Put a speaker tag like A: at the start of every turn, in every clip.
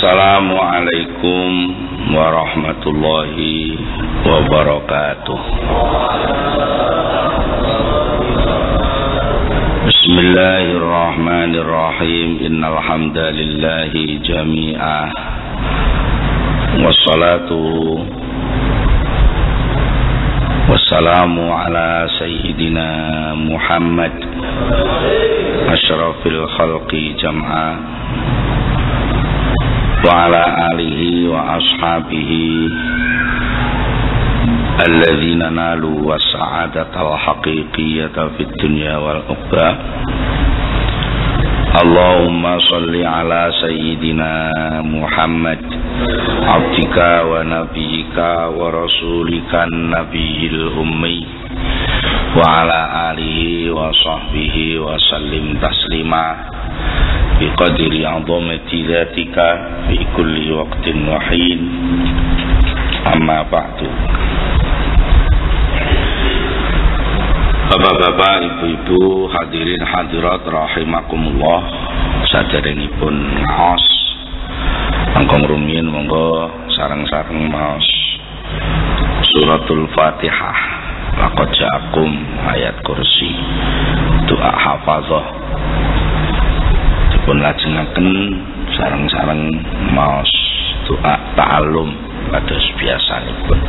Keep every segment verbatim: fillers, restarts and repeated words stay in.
A: Assalamualaikum warahmatullahi wabarakatuh. Bismillahirrahmanirrahim. Innal hamdalillahi jami'ah. Wassalatu wassalamu ala sayyidina Muhammad asyrafil khalqi jam'a wa ala alihi wa ashabihi alladzina nalu wa sa'adatal haqiqiyata fid dunya wal ukhra. Allahumma salli ala sayyidina Muhammad abdika wa nabiyyika wa rasulika nabiyil ummi wa ala alihi wa sahbihi wa sallim taslima biqadri azamati dzatika fi kulli waqtin wa hin. Amma ba'du. Bapak-bapak, ibu-ibu, hadirin hadirat rahimakumullah, saderengipun maos langkung rumiyin monggo sareng-sareng maos suratul Fatihah laqad ja'akum ayat kursi doa hafazah dipun lajengaken sareng-sareng maos doa ta'allum kados biasanipun.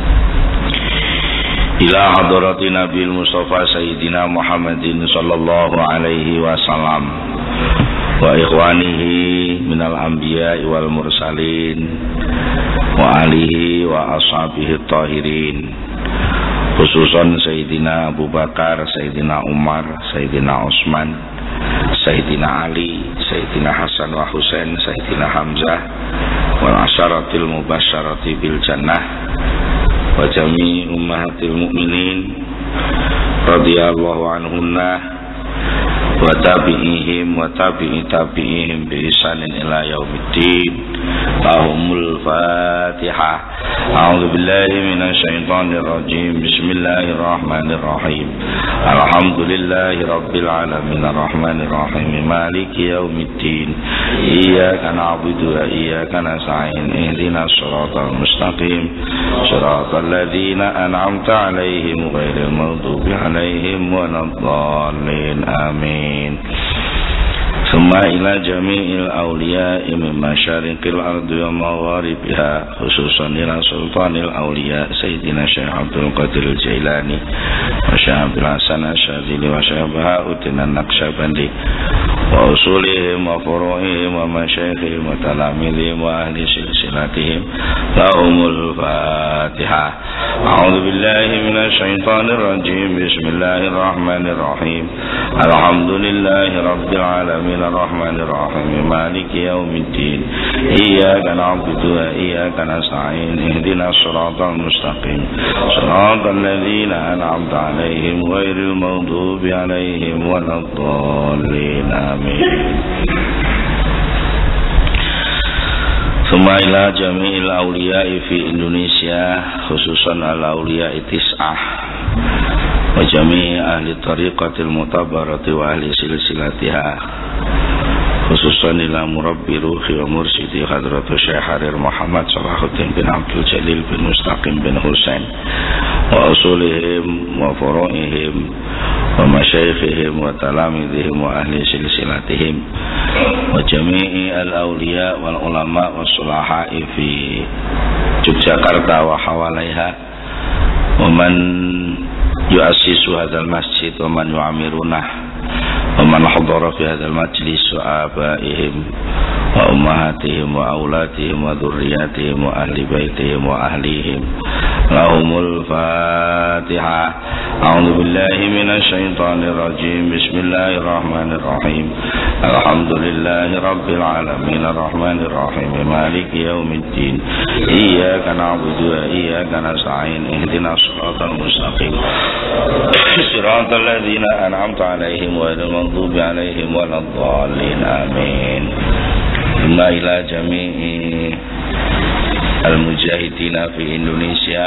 A: Ila hadrati Nabil Mustafa Sayyidina Muhammadin sallallahu alaihi wasallam wa ikhwanihi minal anbiya wal mursalin wa alihi wa ashabihi tahirin, khususan Sayyidina Abu Bakar, Sayyidina Umar, Sayyidina Utsman, Sayyidina Ali, Sayyidina Hasan wa Husain, Sayyidina Hamzah wal asyaratil mubasyarati bil jannah wa jami ummahatil mu'minin radhiyallahu anhunna wa tabi'ihim wa tabi'i tabi'ihim bi ihsanin ila yaumiddin. Lahumul Fatihah. A'udzu billahi minasy syaithanir rajim. Bismillahirrahmanirrahim. Alhamdulillahi rabbil alamin arrahmanir rahim maliki yaumiddin. Iyyaka na'budu wa iyyaka nasta'in. Ihdinas shiratal mustaqim. Shiratal ladzina an'amta 'alaihim ghairil maghdubi 'alaihim waladdallin. Amin. Summa ila jami'il awliya'i min masyariqil ardi wa magharibiha, khususan ila sultanil awliya Sayyidina Syekh Abdul Qadir Jailani wa Syekh Abdul Hasan Asyadzili wa Syekh Bahauddin An-Naqsyabandi wa usulihim wa furu'ihim wa masyayikhihim wa talamidihim wa ahli silsilatihim. Lahumul Fatihah. A'udzu billahi minasy syaithanir rajim. Bismillahirrahmanirrahim. Alhamdulillahi rabbil alamin arrahmanir rahim maliki yaumiddin. Iyyaka na'budu wa iyyaka nasta'in. Ihdinas shiratal mustaqim. Shiratal ladzina an'amta 'alaihim ghairil maghdubi 'alaihim waladdallin. Amin. Summa ila jami'il awliya'i fi Indonesia, khususan al-awliya'i tis'ah wa jami'i ahli tariqatil mutabarati wa ahli silsilatiha, khususan ila murabbi ruhi wa mursidi hadratu Syekh Harir Muhammad Salahuddin bin Abdul Jalil bin Mustaqim bin Husain wa usulihim wa furu'ihim wa masyayikhihim wa talamidihim wa ahli silsilatihim wa jami'i al-awliya wal ulama wa sulaha'i fi Yogyakarta wa hawalaiha wa man yu'assisu hadzal masjid wa man yu'amirunah wa man hadara fi hadzal majlis wa abaihim wa ummahatihim wa auladihim wa dzurriyyatihim wa ahli baitihim wa ahlihim. Lahumul Fatihah. A'udzu billahi minasy syaithanir rajim. Bismillahirrahmanirrahim. Alhamdulillahi rabbil alamin arrahmanir rahim maliki yaumiddin. Iyyaka na'budu wa iyyaka nasta'in. Ihdinas shiratal mustaqim. Shiratal ladzina an'amta 'alaihim ghairil maghdubi 'alaihim waladdallin. Amin. Summa ila jami'i al-mujahidina fi Indonesia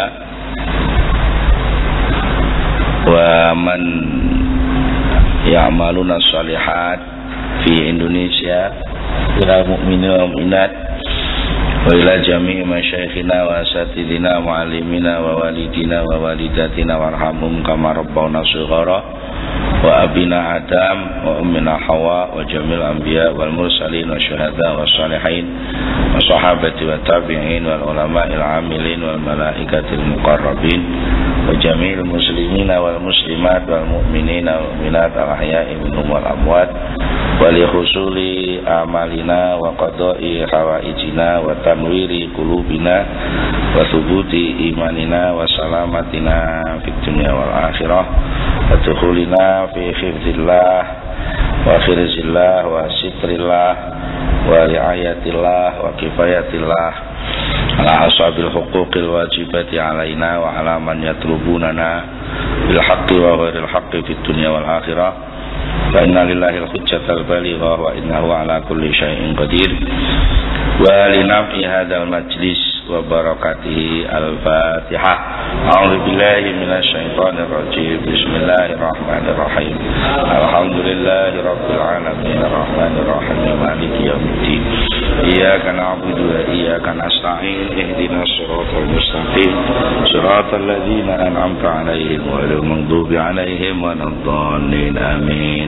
A: wa man ya'maluna shalihat fi Indonesia ila mu'minin wa mu'minat wa ila jami'i masyayikhina wa asatidina wa alimina wa walidina wa walidatina warhamhum kama rabbawna shighara wa abina Adam wa ummina Hawa wa jamil anbiya wal mursalin wa syuhada wa salihin wa sahabati wa tabi'in wal ulama'il amilin wal malaikatil muqarrabin wa jamil muslimina wal muslimat wal mu'minina wal mu'minat al ahya'i minhum wal amwat wa li husuli amalina wa qada'i hawaijina wa tanwiri qulubina wa thubuti imanina wa salamatina fid dunya wal akhirah wa dukhulina fi khifdillah wa khirzillah wa sitrillah wa riayatillah wa kifayatillah ala ashabil huquqil wajibati alaina wa ala man yatlubunana bil haqqi wa ghairil haqqi fid dunya wal akhirah wa inna lillahi al hujjatal balighah wa innahu ala kulli syai'in qadir wa li naf'i hadzal majlis wa barakatihi al-Fatihah. A'udzu billahi minasy syaithanir rajim. Bismillahirrahmanirrahim. Alhamdulillahi rabbil alamin arrahmanir rahim maliki yaumiddin. Iyyaka na'budu wa iyyaka nasta'in. Ihdinas siratal mustaqim. Siratal ladzina an'amta 'alaihim ghairil maghdubi 'alaihim waladdallin. Amin.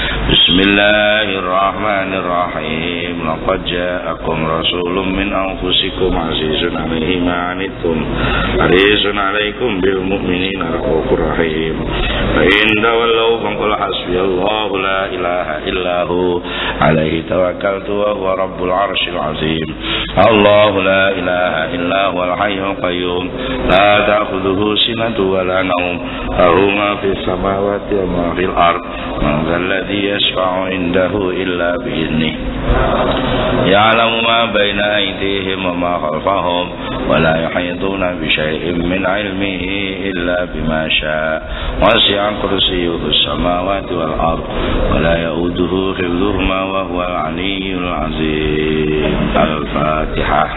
A: Bismillahirrahmanirrahim. Laqad ja'akum rasulun min anfusikum 'azizun 'alaihi ma 'anittum harisun 'alaikum bil mu'minina raufur rahim. Fa in tawallaw faqul hasbiyallahu la ilaha illahu 'alaihi tawakkaltu wa huwa rabbul 'arsyil 'azim. Allahu la ilaha illa huwal hayyul qayyum la ta'khudhuhu sinatun wa la nawm lahu ma fis samawati wa ma fil ard. Man dhal ladzi yashfa'u 'indahu illa bi idhnihi ya'lamu ma baina aydihim wa ma khalfahum wa la yuhituna bi shay'in min 'ilmihi illa bima sha'a wasi'a kursiyyuhu as-samawati wal ard wa la ya'uduhu hifdhuhuma wa huwal 'aliyyul 'azim. Al-Fatihah.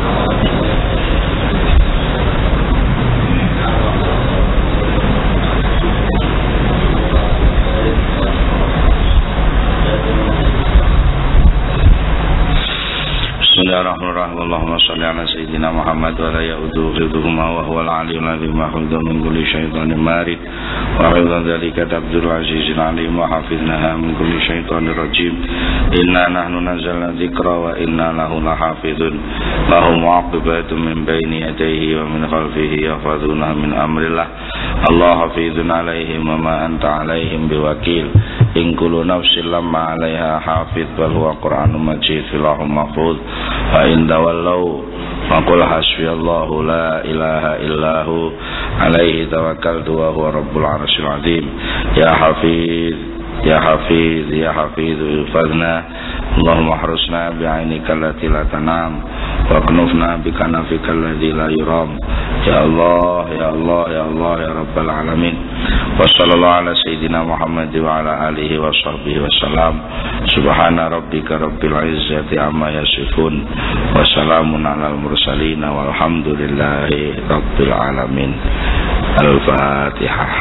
A: Bismillahirrahmanirrahim. Allahumma shalli ala sayyidina Muhammad wa la ya'uduhu hifdhuhuma wa huwal 'aliyyul 'azim. Mahfudun min kulli syaitanir marid wa hifdhan dzalika Abdul Azizil 'alim wa hafidnaha min kulli syaitanir rajim. Inna nahnu nazzalna dzikra wa inna lahu lahafizun. Lahu mu'aqibatun min bayni yadayhi wa min khalfihi yahfazunahu min amrillah. Allah hafizun 'alaihim wa ma anta 'alaihim biwakil. In kullu nafsin lamma 'alaiha hafiz bal huwa Qur'anun majid fil lahum mahfuz. Fa in tawallaw faqul hasbiyallahu la ilaha illahu 'alaihi tawakkaltu wa huwa rabbul 'arsyil 'azim. Ya hafiz ya hafiz ya hafiz ifadna Allahumma harusna bi'ainika allati la tanam wa knufna bi kanafika alladhi la yuram. Ya Allah ya Allah ya Allah ya rabbal alamin. Wa sallallahu ala sayyidina Muhammad wa ala alihi wa sahbihi wa salam. Subhana rabbika rabbil izzati amma yasifun wa salamun alal mursalin walhamdulillahi rabbil alamin. Al-Fatihah.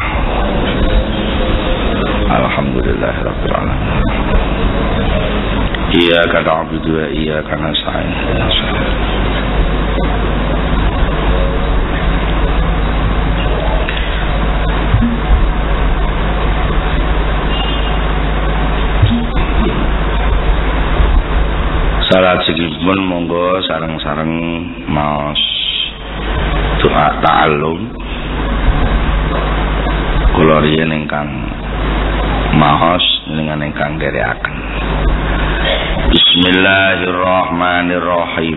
A: Alhamdulillahi rabbil alamin. Iyyaka na'budu wa iyyaka nasta'in. Salat sikipun monggo sareng-sareng maos doa ta'allum kula riyen ingkang maos dengan ingkang dherekaken. Bismillahirrahmanirrahim.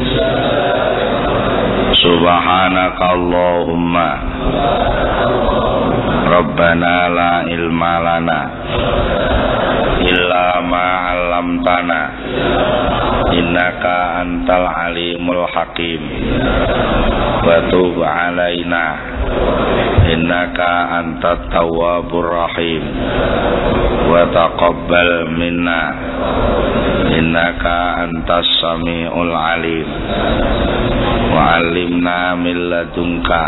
A: Subhanakallahumma Rabbana la ilma lana illa ma 'allamtana innaka antal alimul hakim wa tub 'alaina innaka antat tawwabur rahim wa taqabbal minna innaka antas sami'ul alim wa 'allimna min ladunka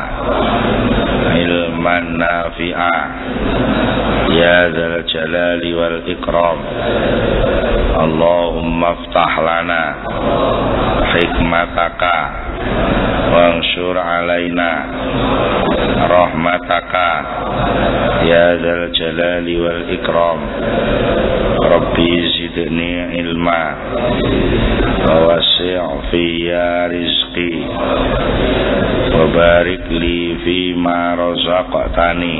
A: ilman nafi'a ya dzal jalali wal ikram. Allahumma iftah lana hikmataka wanshur alaina rahmataka ya dzal jalali wal ikram. Rabbi zidni ilma wa wasi' fiyya rizqi wa barik li fima razaqtani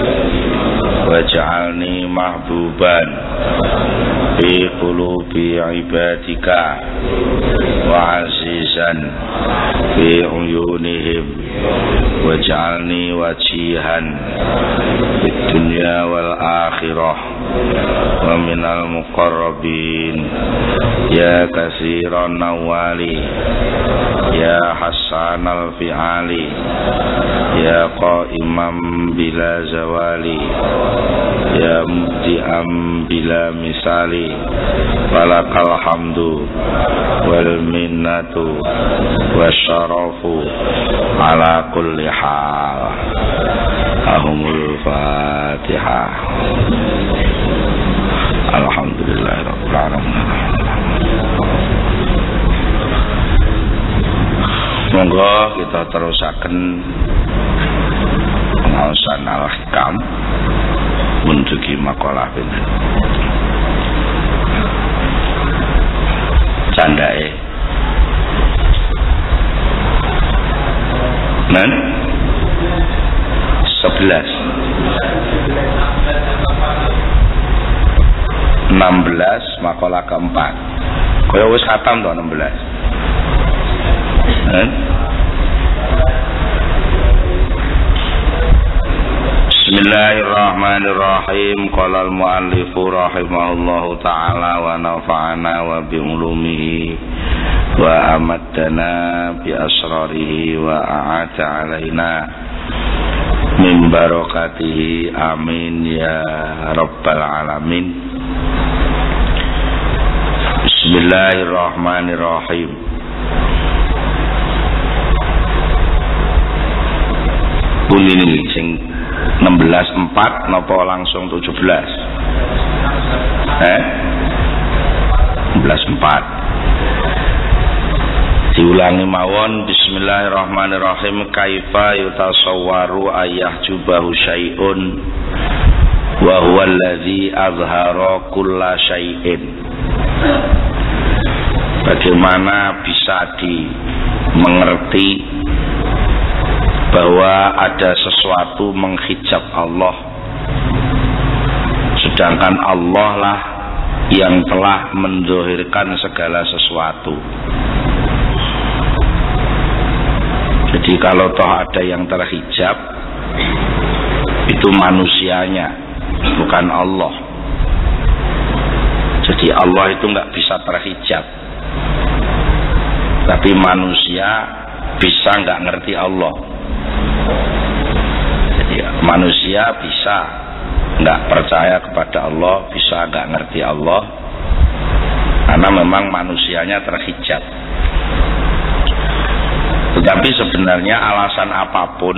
A: waj'alni mahbuban fi qulubi ibadika wa azizan fi uyunihim waj'alni wajihan fid dunya wal akhirah wa minal muqarrabin ya katsiran nawali ya hasanal fi'ali ya qaimam bila zawali ya mubdi'am bila misali walakal hamdu wal minnatu wasyarafu ala kulli hal. Ahumul Fatihah. Alhamdulillahirabbil alamin. Monggo kita terusaken pengaosan al-hikam mendugi makalah pinten. Candake Nen sebelas enam belas makalah keempat. Kaya wis khatam to enam belas. Nen Bismillahirrahmanirrahim. Qala al-muallifu rahimahullahu ta'ala wa nafa'ana wa bi ulumihi wa amaddana bi asrarihi wa a'ata alaina min barakatihi amin ya rabbal alamin. Bismillahirrahmanirrahim. Bunyi ini sing enam belas empat napa langsung tujuh belas? Eh? enam belas empat. Diulangi mawon. Bismillahirrahmanirrahim. Kaifa yutasawwaru ayah jubahu syai'un wa huwa allazi azhara kulla syai'in. Bagaimana bisa dimengerti bahwa ada sesuatu menghijab Allah, sedangkan Allah lah yang telah menzohirkan segala sesuatu. Jadi kalau toh ada yang terhijab, itu manusianya, bukan Allah. Jadi Allah itu nggak bisa terhijab, tapi manusia bisa nggak ngerti Allah. Jadi manusia bisa nggak percaya kepada Allah, bisa nggak ngerti Allah, karena memang manusianya terhijab. Tetapi sebenarnya alasan apapun,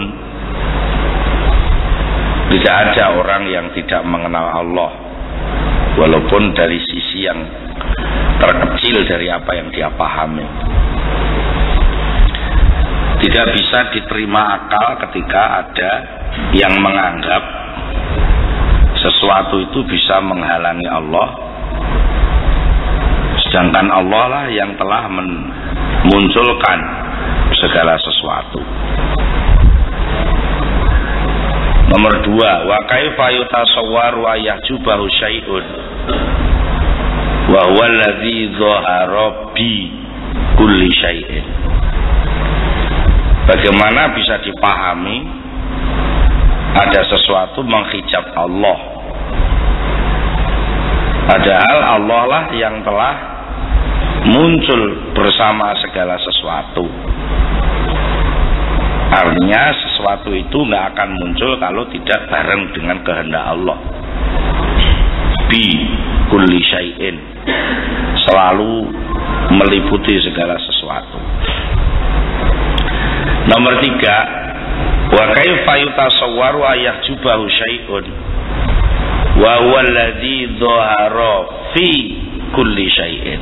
A: tidak ada orang yang tidak mengenal Allah, walaupun dari sisi yang terkecil dari apa yang dia pahami. Tidak bisa diterima akal ketika ada yang menganggap sesuatu itu bisa menghalangi Allah, sedangkan Allah lah yang telah memunculkan segala sesuatu. Nomor dua, wa kaifa yutasawwaru ayahjubahu syai'un wa huwa alladzi dhahara bi kulli syai'in. Bagaimana bisa dipahami ada sesuatu menghijab Allah, padahal Allah lah yang telah muncul bersama segala sesuatu. Artinya sesuatu itu nggak akan muncul kalau tidak bareng dengan kehendak Allah. Bi kulli syai'in, selalu meliputi segala sesuatu. Nomor tiga, wa kaifa yutasawwaru ayahjubahu syai'un wa huwa alladzi dhahara fi kulli syai'in.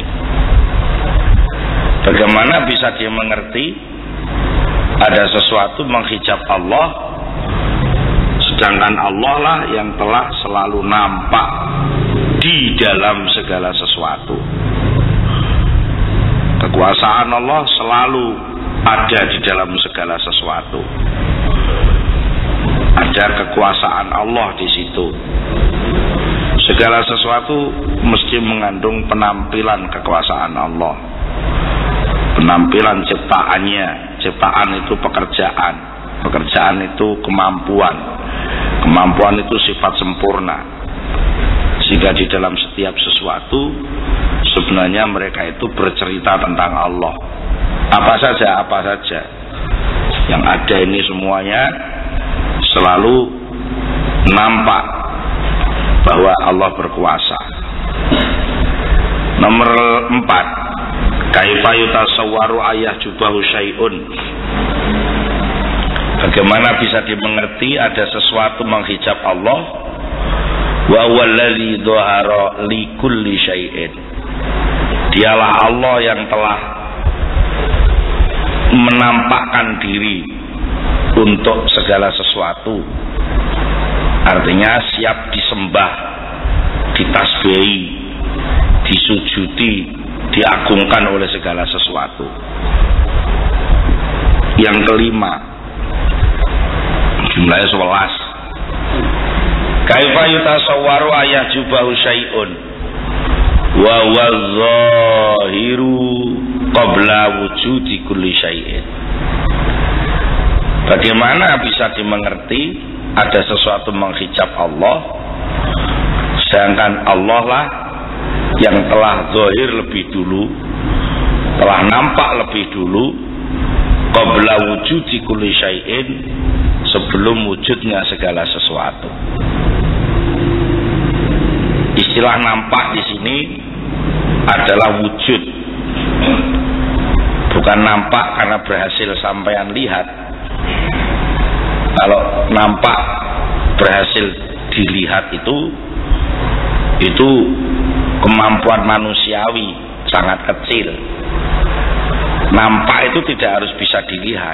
A: Bagaimana bisa dia mengerti ada sesuatu menghijab Allah, sedangkan Allah lah yang telah selalu nampak di dalam segala sesuatu. Kekuasaan Allah selalu ada di dalam segala sesuatu. Ada kekuasaan Allah di situ. Segala sesuatu mesti mengandung penampilan kekuasaan Allah. Penampilan ciptaannya. Ciptaan itu pekerjaan. Pekerjaan itu kemampuan. Kemampuan itu sifat sempurna. Sehingga di dalam setiap sesuatu sebenarnya mereka itu bercerita tentang Allah. Apa saja, apa saja yang ada ini semuanya selalu nampak bahwa Allah berkuasa. Nomor empat, kaifa yutasawwaru ayahjubahu syai'un. Bagaimana bisa dimengerti ada sesuatu menghijab Allah, wa huwa alladzi dhahara li kulli syai'in. Dialah Allah yang telah menampakkan diri untuk segala sesuatu. Artinya siap disembah, ditasbihi, disujudi, diagungkan oleh segala sesuatu. Yang kelima, jumlahnya sebelas, kaifa yutasawwaru ayahjubahu syai'un wa huwa zahiru qabla wujudi kulli syai'in. Bagaimana bisa dimengerti ada sesuatu menghijab Allah, sedangkan Allah lah yang telah zahir lebih dulu, telah nampak lebih dulu, qabla wujudi kulli syai'in, sebelum wujudnya segala sesuatu. Istilah nampak di sini adalah wujud. Bukan nampak karena berhasil sampean lihat. Kalau nampak berhasil dilihat itu itu kemampuan manusiawi sangat kecil. Nampak itu tidak harus bisa dilihat.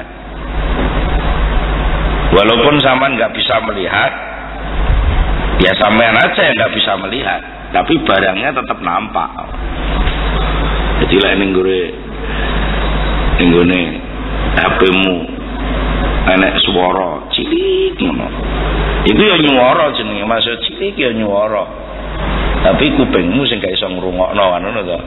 A: Walaupun sampean nggak bisa melihat, ya sampean aja yang nggak bisa melihat, tapi barangnya tetap nampak. Jadi lah ning gore ning gone H P-mu enek swara cilik ngono. Itu ya nyuwara jenenge, maksud cilik ya nyuwara. Tapi kupingmu sing gak iso ngrungokno ngono to.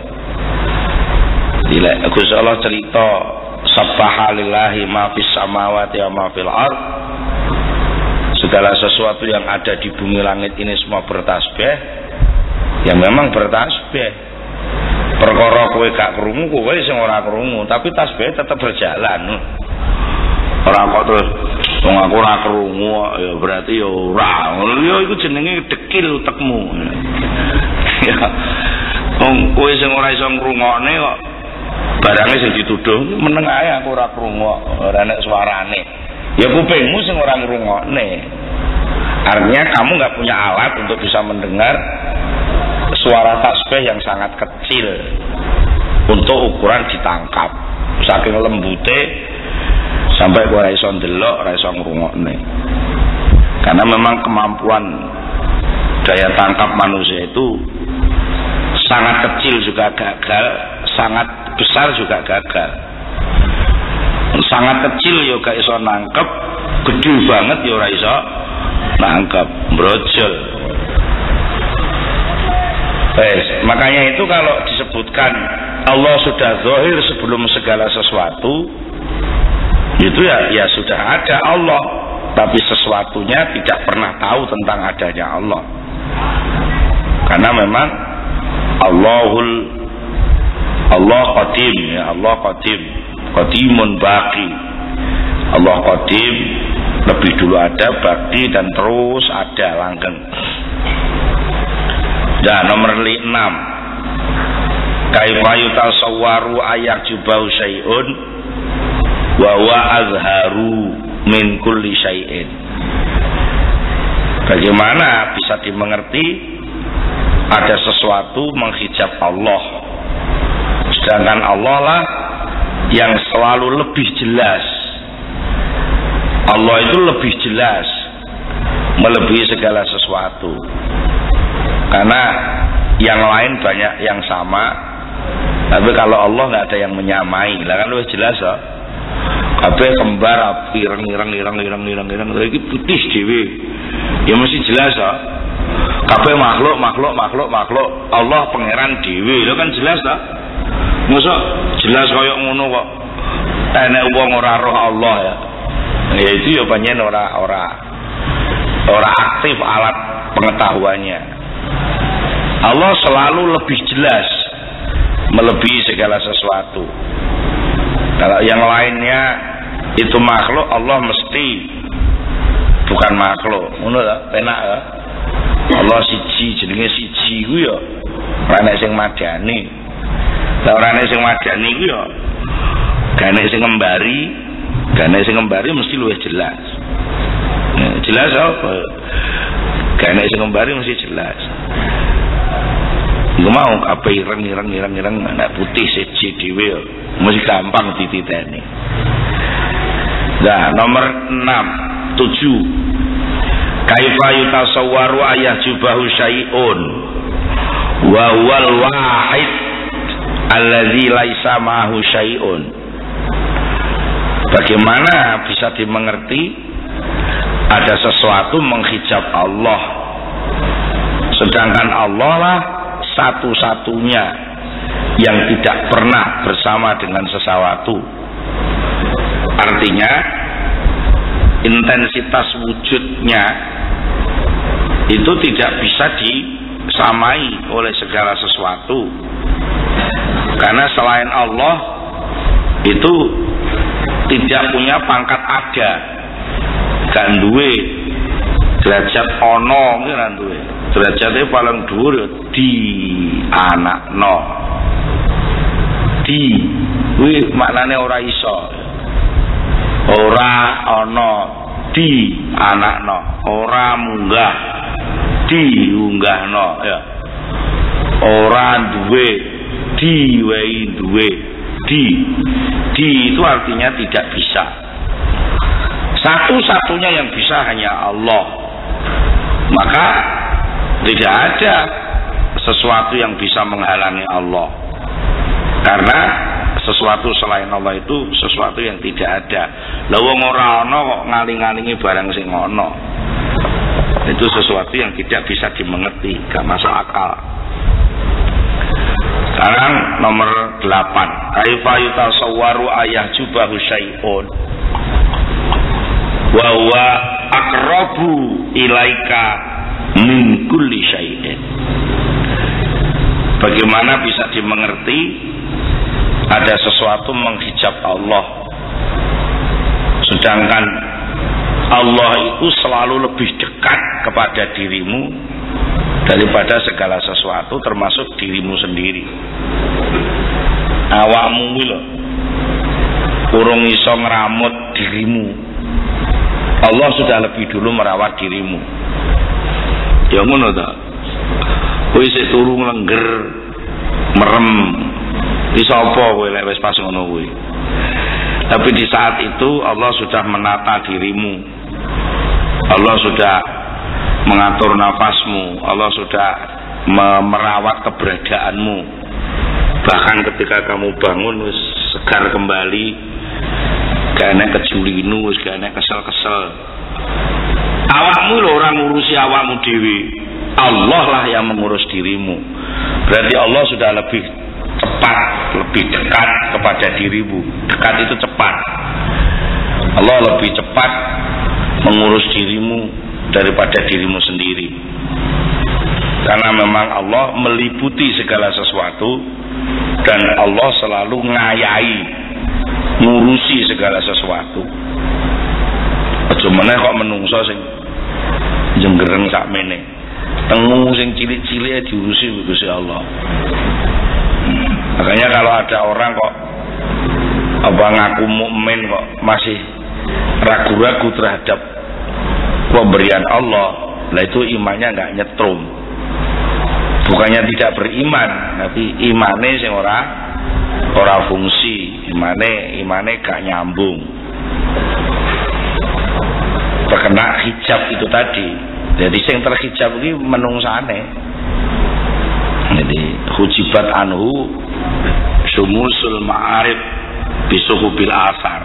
A: Dilek Gusti Allah cerita subhanallahi ma fis samawati wa ma fil ard. Segala sesuatu yang ada di bumi langit ini semua bertasbih. Ya memang bertasbih. Perkara kowe gak krungu, kowe sing ora krungu, tapi tasbih tetap berjalan. Ora kok terus wong aku ora krungu ya berarti ya ora. Ya iku jenenge dekil utekmu. Ya. Wong kowe sing ora iso ngrungokne kok barange sing dituduh meneng ae aku ora krungu, ora nek suarane. Ya kupingmu sing ora ngrungokne. Artinya kamu nggak punya alat untuk bisa mendengar suara tasbih yang sangat kecil untuk ukuran ditangkap. Saking lembute sampai ora iso ndelok, ora iso ngrungokne. Karena memang kemampuan daya tangkap manusia itu sangat kecil juga gagal, sangat besar juga gagal. Sangat kecil ya gak iso nangkep, gede banget ya ora iso nangkep, brojol. Yes, makanya itu kalau disebutkan Allah sudah zahir sebelum segala sesuatu, itu ya ya sudah ada Allah, tapi sesuatunya tidak pernah tahu tentang adanya Allah. Karena memang Allahul Allah qadim, ya Allah qadim, qadimun baqi. Allah qadim, lebih dulu ada, baqi, dan terus ada langgeng. Dan nomor enam, kaifa yutasawwaru ayyajubahu syai'un wa huwa azharu min kulli syai'in. Bagaimana bisa dimengerti ada sesuatu menghijab Allah, sedangkan Allah lah yang selalu lebih jelas. Allah itu lebih jelas, melebihi segala sesuatu. Karena yang lain banyak yang sama, tapi kalau Allah nggak ada yang menyamai, lah kan lebih jelas ya. Kabeh kembar ireng ireng ireng ireng ireng ireng iki putih dhewe. Ya mesti jelas ya. Kabeh makhluk makhluk makhluk makhluk, Allah pangeran dhewe, lho kan jelas ta? Mosok jelas kaya ngono kok. Enek wong ora roh Allah ya. Ya itu ya pancen ora ora ora aktif alat pengetahuannya. Allah selalu lebih jelas, melebihi segala sesuatu. Kalau yang lainnya itu makhluk, Allah mesti bukan makhluk. Ngono ta? Penak ya. Allah siji, jenenge siji ku ya. Ora nek sing madani. Lah ora nek sing madani ku ya gak nek sing ngembari, gak nek sing ngembari mesti luwih jelas. Nah, jelas apa? Gak nek sing ngembari mesti jelas. Iku mau kabeh ireng ireng ireng ireng nek putih siji dhewe mesti gampang dititeni. Nah, nomor enam, tujuh. Kaifa yutasawwaru ayyajubahu syai'un wa huwal wahid alladzi laisa ma'ahu syai'un. Bagaimana bisa dimengerti ada sesuatu menghijab Allah, sedangkan Allah lah satu-satunya yang tidak pernah bersama dengan sesuatu. Artinya intensitas wujudnya itu tidak bisa disamai oleh segala sesuatu, karena selain Allah itu tidak punya pangkat ada, gak duwe derajat ono, gak duwe derajatnya paling dhuwur di anakno. Di kuwi maknane ora iso, ora ana di anakno, ora munggah diunggahno ya, ora duwe diwehi duwe. Di di itu artinya tidak bisa. Satu-satunya yang bisa hanya Allah. Maka tidak ada sesuatu yang bisa menghalangi Allah, karena sesuatu selain Allah itu sesuatu yang tidak ada. Lah wong ora ana kok ngaling-alingi barang sing ana. Itu sesuatu yang tidak bisa dimengerti, gak masuk akal. Sekarang nomor delapan. Kaifa yutasawwaru ayyajubahu syai'un wa huwa aqrabu ilaika min kulli syai'in. Bagaimana bisa dimengerti ada sesuatu menghijab Allah, sedangkan Allah itu selalu lebih dekat kepada dirimu daripada segala sesuatu, termasuk dirimu sendiri. Awakmu kuwi lho urung iso ngramut dirimu, Allah sudah lebih dulu merawat dirimu. Ya ngono ta. Kowe isih turu nglengger merem, iso apa kowe lek wis pas ngono kuwi. Tapi di saat itu Allah sudah menata dirimu, Allah sudah mengatur nafasmu, Allah sudah merawat keberadaanmu. Bahkan ketika kamu bangun wis segar kembali, gak enek kejulinu, wis gak enek kesel-kesel. Awakmu lho orang ngurusi awakmu dewi, Allah lah yang mengurus dirimu. Berarti Allah sudah lebih cepat, lebih dekat kepada dirimu. Dekat itu cepat. Allah lebih cepat mengurus dirimu daripada dirimu sendiri. Karena memang Allah meliputi segala sesuatu, dan Allah selalu ngayai, ngurusi segala sesuatu. Aja meneh kok menungso sing jenggereng sakmene. Tengu sing cilik-cilik diurusi Gusti Allah. Hmm. ada orang kok apa ngaku mukmin kok masih ragu-ragu terhadap pemberian Allah, lah itu imannya nggak nyetrum. Bukannya tidak beriman, tapi imane sing ora ora fungsi, imane imane gak nyambung. Terkena hijab itu tadi. Jadi sing terhijab iki menungsane. Jadi hujibat anhu sumusul ma'arif bisuhubil asar.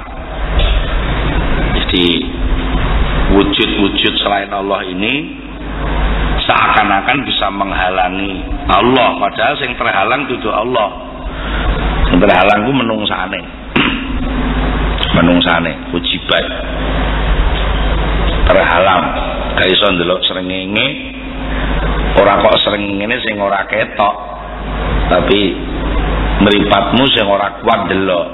A: Jadi wujud-wujud selain Allah ini seakan-akan bisa menghalangi Allah, padahal yang terhalang itu Allah. Yang terhalang itu menungsane. Menungsane hujibat. Terhalang gak iso ndelok srengenge, ora kok srengenge sing ora ketok, tapi mripatmu sing ora kuat delok.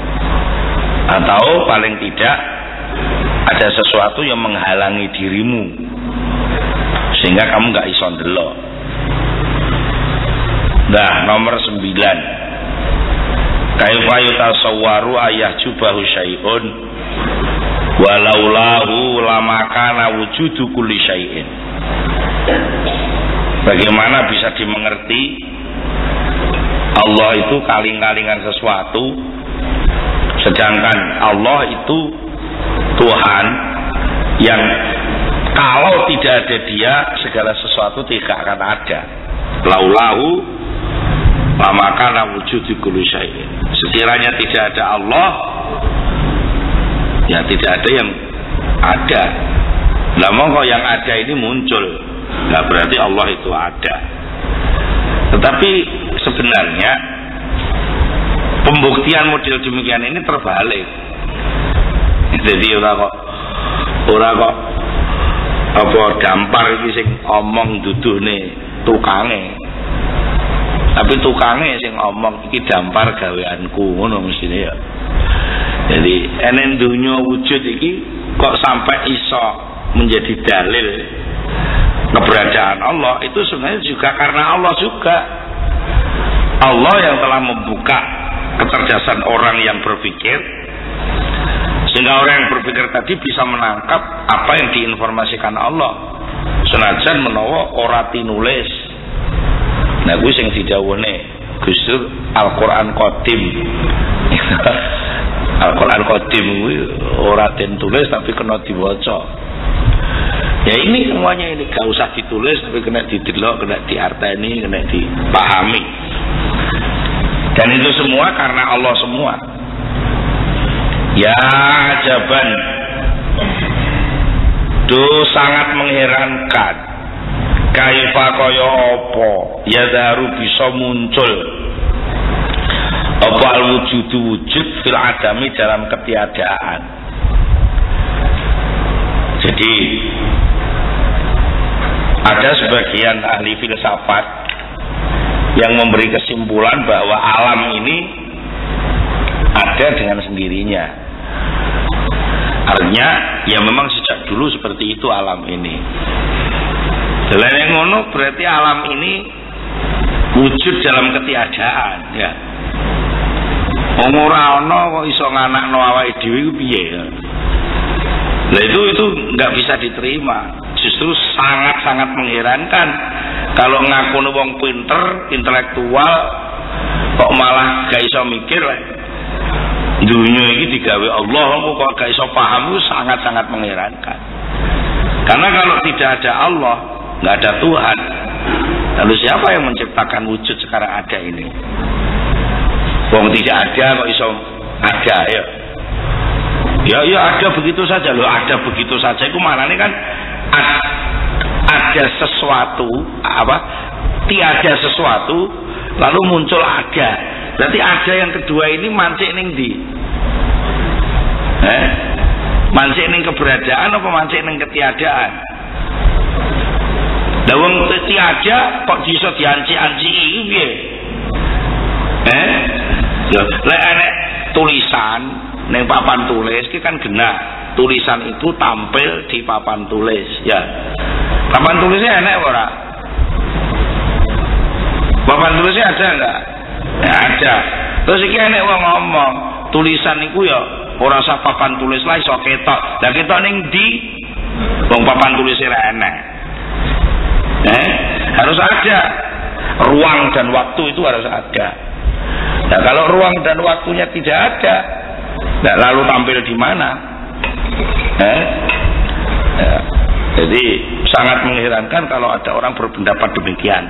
A: Atau paling tidak ada sesuatu yang menghalangi dirimu sehingga kamu gak iso ndelok. Nah, nomor sembilan, kaifa yutasawwaru ayah jubahu syai'un walaulahu lamakana wujudu kulli syai'in. Bagaimana bisa dimengerti Allah itu kaling-kalingan sesuatu, sedangkan Allah itu Tuhan yang kalau tidak ada dia segala sesuatu tidak akan ada. Laulahu lamakana wujudu kulli syai'in. Sekiranya tidak ada Allah, ya tidak ada yang ada. Lah mongko yang ada ini muncul, nah berarti Allah itu ada. Tetapi sebenarnya pembuktian model demikian ini terbalik. Jadi ora kok ora kok apa gampar iki sing omong duduhne tukange, tapi tukange sing omong iki dampar gaweanku, ngono mestine ya. Jadi enen dunya wujud iki kok sampai iso menjadi dalil keberadaan Allah, itu sebenarnya juga karena Allah juga. Allah yang telah membuka kecerdasan orang yang berpikir, sehingga orang yang berpikir tadi bisa menangkap apa yang diinformasikan Allah, senajan menawa ora tinulis. Nah kuwi sing didhawuhne Gus Dur Al-Qur'an Qadim. Al-Quran Qadim ora den tulis tapi kena diwaca. Ya ini semuanya ini gak usah ditulis tapi kena didelok, kena diarteni, kena dipahami. Dan itu semua karena Allah semua. Ya ajaban, do sangat mengherankan. Kaifa kaya apa ya daru bisa muncul apa al-wujudu wujud fil adami dalam ketiadaan. Jadi ada sebagian ahli filsafat yang memberi kesimpulan bahwa alam ini ada dengan sendirinya. Artinya ya memang sejak dulu seperti itu alam ini. Selain yang ngono berarti alam ini wujud dalam ketiadaan, ya. Wong ora ana kok iso nganakno awake dhewe iku piye? Lah itu itu enggak bisa diterima. Justru sangat-sangat mengherankan kalau ngakune wong pinter, intelektual kok malah gak iso mikir. Dunia ini digawe Allah kok gak iso paham, itu sangat-sangat mengherankan. Karena kalau tidak ada Allah, nggak ada Tuhan, lalu siapa yang menciptakan wujud sekarang ada ini? Wong tidak ada kok iso ada ya? Ya ya ada begitu saja loh, ada begitu saja. Itu maknanya kan ada sesuatu apa? Tiada sesuatu lalu muncul ada. Berarti ada yang kedua ini mancing ning ndi? Eh? Mancing ning keberadaan apa mancing ning ketiadaan? Lah wong tiada kok bisa dianci-anci iki piye? Eh? Lho, lek enek tulisan ning papan tulis iki kan genah. Tulisan itu tampil di papan tulis, ya. Papan tulisnya enek ora? Papan tulisnya ada enggak? Ya, ada. Terus iki enek wong ngomong, tulisan iku ya ora usah papan tulis lah iso ketok. Lah ketok ning ndi? Wong papan tulis ora enek. Eh, harus ada ruang dan waktu itu harus ada. Nah, kalau ruang dan waktunya tidak ada, nah, lalu tampil di mana? Eh? Ya. Jadi sangat mengherankan kalau ada orang berpendapat demikian.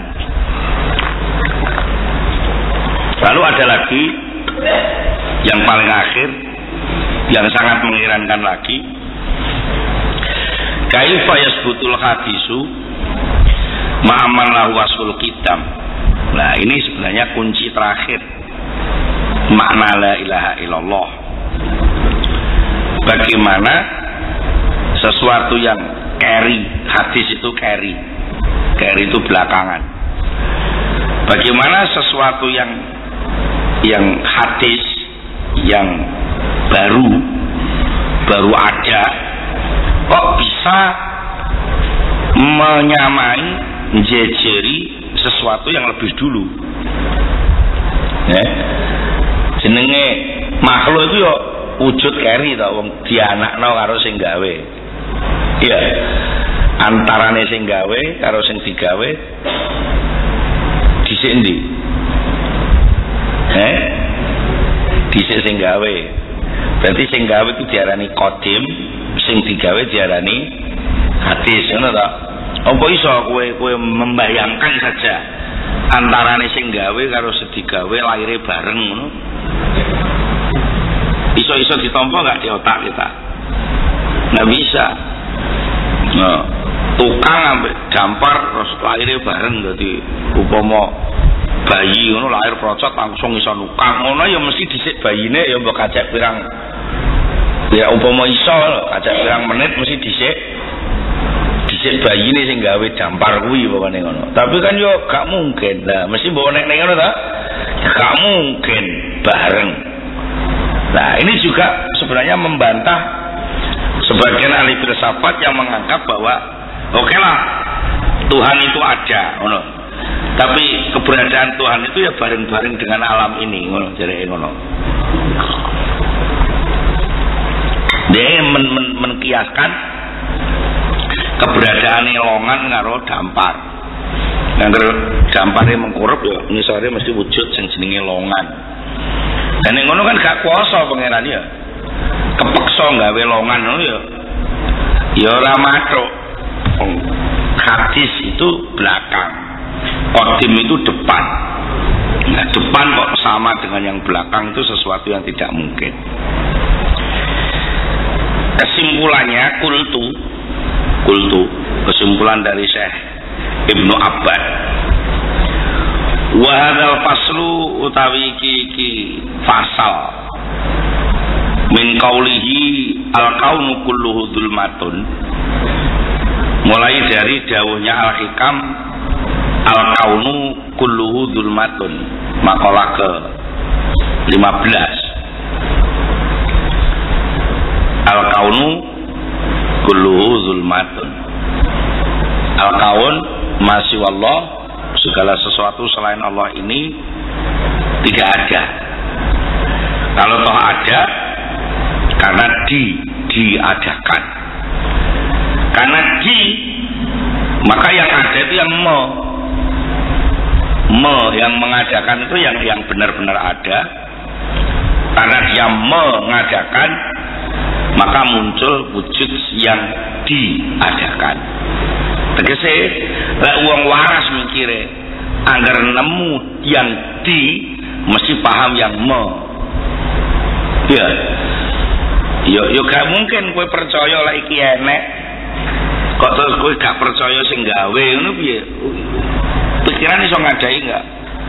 A: Lalu ada lagi yang paling akhir, yang sangat mengherankan lagi. Kaifa yasbutul hadisu ma'aman lahu wasul kitam. Nah, ini sebenarnya kunci terakhir makna la ilaha illallah. Bagaimana sesuatu yang carry, hadis itu carry, carry itu belakangan. Bagaimana sesuatu yang yang hadis yang baru baru ada kok bisa menyamai, menjejeri sesuatu yang lebih dulu. Ya. Jenenge makhluk itu yo wujud keri to wong dianakno karo sing gawe. Iya. Antarane sing gawe karo sing digawe dhisik ndi? Eh? Dhisik sing gawe. Berarti sing gawe itu diarani qadim, sing digawe diarani hadis, ngono ta? Apa iso kowe kowe membayangkan saja antarane sing gawe karo sing digawe laire bareng ngono? Iso-iso ditampa enggak di otak kita? Nggak bisa. Nah, tukang ambek dampar terus laire bareng, dadi upama bayi ngono lahir procot langsung iso nukang ngono ya mesti dhisik bayine ya mbok kacek pirang. Ya upama iso kacek pirang menit mesti dhisik dhisik bayine sing gawe dampar kuwi pokoknya ngono. Tapi kan yo gak mungkin. Lah mesti mbok nek nek ngono ta? Ya gak mungkin bareng. Nah, ini juga sebenarnya membantah sebagian ahli filsafat yang menganggap bahwa oke okay lah Tuhan itu ada, ngono. Tapi keberadaan Tuhan itu ya bareng-bareng dengan alam ini, ngono, jare ngono. Dia men men menkiaskan keberadaan longan karo dampar. Yang dampare mengkurup ya ngisore mesti wujud sing jenenge longan. Dan yang ngono kan gak kuasa pangeran ya. Kepeksa gawe longan ngono ya. Ya ora matruk. Hadis itu belakang. Qadim itu depan. Nah, depan kok sama dengan yang belakang itu sesuatu yang tidak mungkin. Kesimpulannya kultu kultu kesimpulan dari Syekh Ibnu Abbad. Wa hadzal faslu utawi iki iki fasal min qaulihi al kaunu kulluhu dzulmatun, mulai dari dawuhnya al hikam al kaunu kulluhu dzulmatun, makalah ke lima belas. Al kaunu kulluhu dzulmatun, al kaun masih wallah, segala sesuatu selain Allah ini tidak ada. Kalau toh ada, karena di diadakan. Karena di, maka yang ada itu yang me, me yang mengadakan itu yang yang benar-benar ada. Karena dia mengadakan, maka muncul wujud yang diadakan. Tegese lek wong waras mikire anggar nemu yang di mesti paham yang me. Ya. Yo yo gak mungkin kowe percaya lek iki enek kok terus kowe gak percaya sing gawe ngono piye? Pikiran iso ngadai enggak?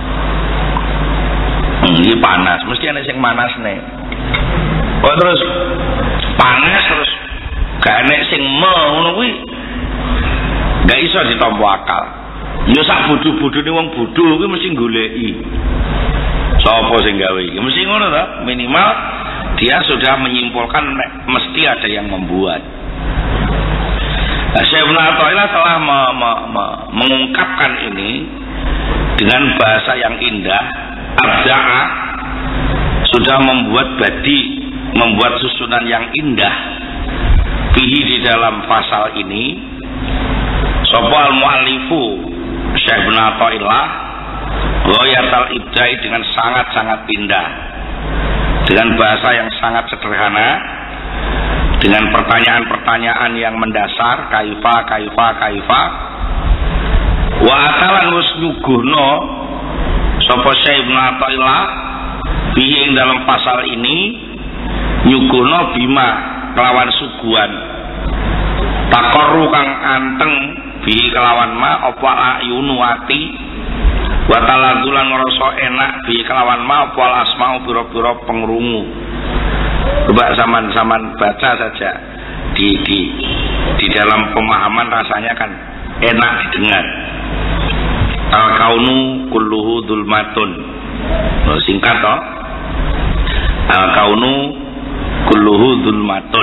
A: Hmm, iki panas, mesti ana sing manasne. Kok terus panas terus gak enek sing me ngono kuwi. Gak iso ditampa akal. Ya sak bodho-bodhone wong bodho kuwi mesti goleki sapa sing gawe iki. Mesti ngono ta? Minimal dia sudah menyimpulkan mesti ada yang membuat. Nah, Syekh Ibnu Athaillah telah me, me, me, mengungkapkan ini dengan bahasa yang indah, abda'a sudah membuat badi, membuat susunan yang indah fihi di dalam pasal ini. Sapa al-muallifu Syekh bin Athaillah ghayatul ibdai dengan sangat-sangat indah, dengan bahasa yang sangat sederhana, dengan pertanyaan-pertanyaan yang mendasar, kaifa kaifa kaifa. Wa atalan wis nyuguhno sapa Syekh bin Athaillah fihi ing dalam pasal ini, nyuguhno bima kelawan suguhan takoru kang anteng bihi kelawan ma apa ayunu ati wa taladzulan ngrasa enak bihi kelawan ma apa asma'u pira-pira pengrungu. Coba zaman-zaman baca saja di di di dalam pemahaman rasanya kan enak didengar. Al kaunu kulluhu dzulmatun. Singkat toh. Al kaunu kulluhu dzulmatun.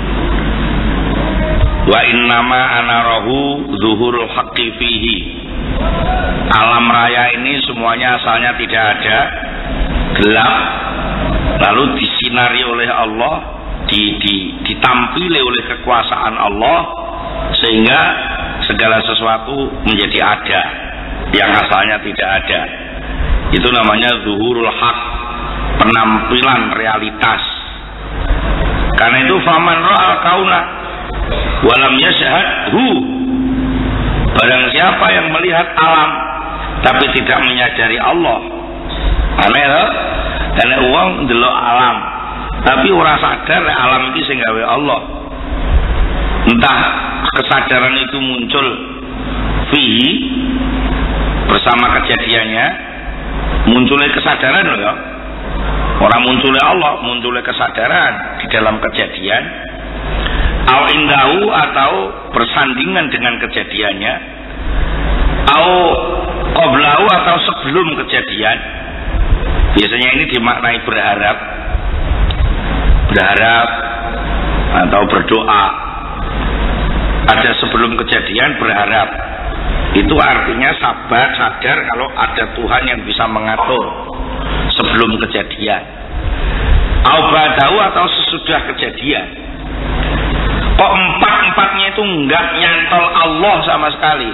A: Wa innama anarahu zuhurul haqqi fihi. Alam raya ini semuanya asalnya tidak ada, gelap, lalu disinari oleh Allah, di, di, ditampili oleh kekuasaan Allah, sehingga segala sesuatu menjadi ada yang asalnya tidak ada. Itu namanya zuhurul haq, penampilan realitas. Karena itu faman ra'al kauna walam yashhadhu, barang siapa yang melihat alam tapi tidak menyadari Allah. Aneh loh, karena uang ndelok alam tapi ora sadar alam iki sing gawe Allah. Entah kesadaran itu muncul fihi bersama kejadiannya, munculnya kesadaran loh ya. Orang munculnya Allah, munculnya kesadaran di dalam kejadian, au indahu atau bersandingan dengan kejadiannya, au qablahu atau sebelum kejadian. Biasanya ini dimaknai berharap, berharap atau berdoa. Ada sebelum kejadian berharap. Itu artinya sabar, sadar kalau ada Tuhan yang bisa mengatur sebelum kejadian. Au ba'dahu atau sesudah kejadian. Kok empat-empatnya itu enggak nyantol Allah sama sekali.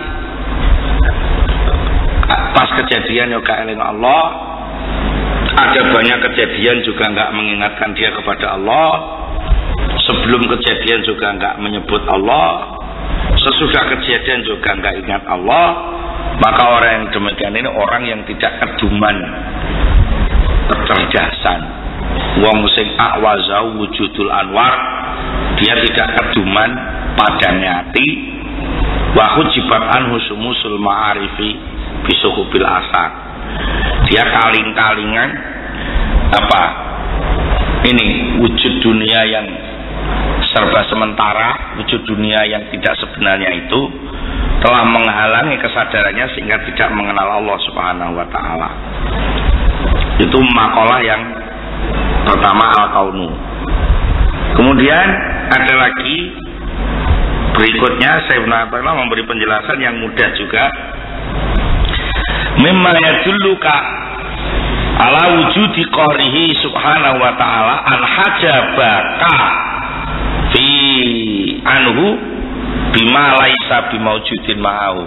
A: Pas kejadian juga eling Allah, ada banyak kejadian juga enggak mengingatkan dia kepada Allah, sebelum kejadian juga enggak menyebut Allah, sesudah kejadian juga enggak ingat Allah. Maka orang yang demikian ini orang yang tidak keduman kecerdasan. Wong sing a'wazau wujudul anwar, dia tidak keduman padanya hati. Wa hujibat anhu sumusul ma'arifi bisuhubil asar. Dia kaling-kalingan apa? Ini wujud dunia yang serba sementara, wujud dunia yang tidak sebenarnya itu telah menghalangi kesadarannya sehingga tidak mengenal Allah Subhanahu wa taala. Itu makalah yang pertama al-kaunu. Kemudian ada lagi berikutnya Syekh Nabila memberi penjelasan yang mudah juga. Mimma yadulluka ala wujudi qahrihi subhanahu wa ta'ala an hajabaka fi anhu bima laisa bimaujudin ma'ahu.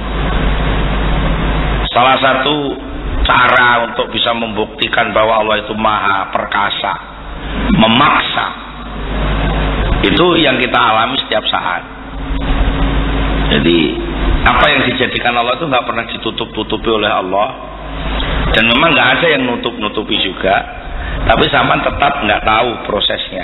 A: Salah satu cara untuk bisa membuktikan bahwa Allah itu maha perkasa, memaksa, itu yang kita alami setiap saat. Jadi apa yang dijadikan Allah itu nggak pernah ditutup-tutupi oleh Allah, dan memang nggak ada yang nutup-nutupi juga, tapi sama tetap nggak tahu prosesnya.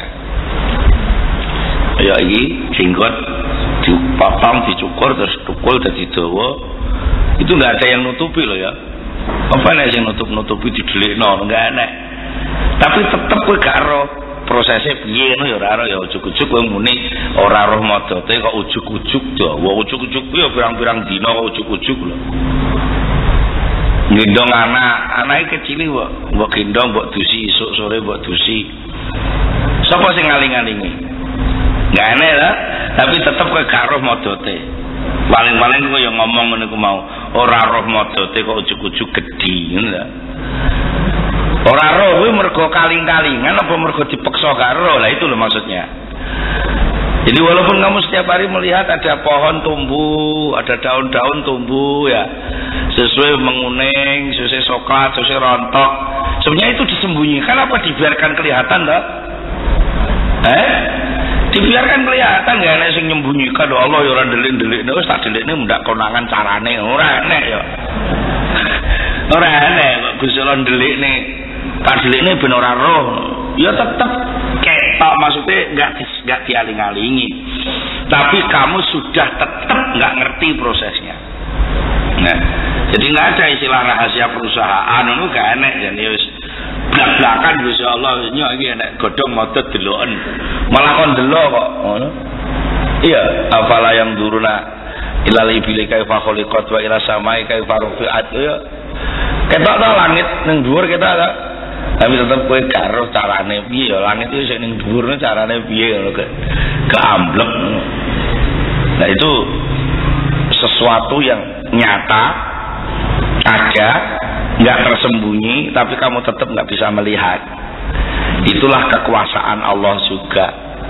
A: Ya ini jenggot dipotong, dicukur, terus tukul, jadi dawa, itu nggak ada yang nutupi loh ya. Apa nih yang nutup-nutupi didelikno, nggak aneh. Tapi tetep kowe gak roh prosesnya piye ngono ya ora roh ya ujug-ujug kowe muni ora roh modote kok ujug-ujug to. Wong ujug-ujug ku ya pirang-pirang dina kok ujug-ujug lho. Gendong anak, anake kecil kok mbok gendong mbok dusi esuk sore mbok dusi. Sapa sing ngaling-alingi? Nggak aneh lah, tapi tetep kowe gak roh modote. Paling-paling kowe yang ngomong ngene ku mau ora roh modote kok ujug-ujug gedhi ngono lho. Ora roh kuwi mergo kaling-kalingan apa mergo dipeksa karo? Lah itu loh maksudnya. Jadi walaupun kamu setiap hari melihat ada pohon tumbuh, ada daun-daun tumbuh ya, sesuai menguning, sesuai coklat, sesuai rontok, sebenarnya itu disembunyikan apa dibiarkan kelihatan toh? Eh? Dibiarkan kelihatan gak enak sing nyembunyikan do Allah ya ora delik-delikne wis tak delikne ndak konangan carane ora enak ya. Ora enak kok Gusti Allah delikne. Tak delikne ben ora roh. Ya tetep ketok maksudnya enggak enggak dialing-alingi. Tapi kamu sudah tetap enggak ngerti prosesnya. Nah, jadi enggak ada istilah rahasia perusahaan ngono gak enak jan wis blak-blakan Gusti Allah nyok iki enak godhong modot deloken. Malah kon delok kok ngono. Iya, afala yang duruna ilal ibili kaifa khuliqat wa ila samai kaifa rufi'at ya. Ketok to langit ning dhuwur ketok to. Tapi tetep kowe karo carane piye ya langit itu sing ning dhuwur carane piye ngono ke. Keamblek. Nah itu sesuatu yang nyata ada, nggak tersembunyi, tapi kamu tetap nggak bisa melihat. Itulah kekuasaan Allah juga.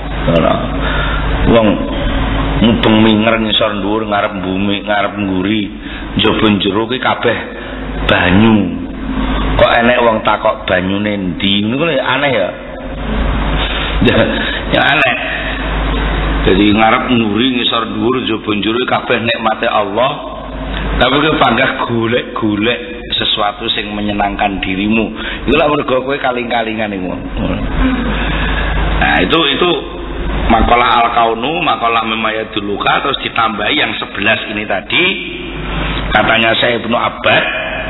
A: Wong mubeng minger ngisor dhuwur ngarep bumi ngarep ngguri njaba njero ki kabeh banyu. Kok enek wong takok banyune ndi? Niku aneh ya. Ya aneh. Jadi ngarep ngguri ngisor dhuwur njaba njero kabeh nikmate Allah. Tapi kowe panggah golek-golek sesuatu sing menyenangkan dirimu. Itulah mergo kowe kaling-kalingan iku. Nah, itu itu makalah al-kaunu, makalah memayaduluka, terus ditambahi yang sebelas ini tadi. Katanya saya Ibnu Abbad,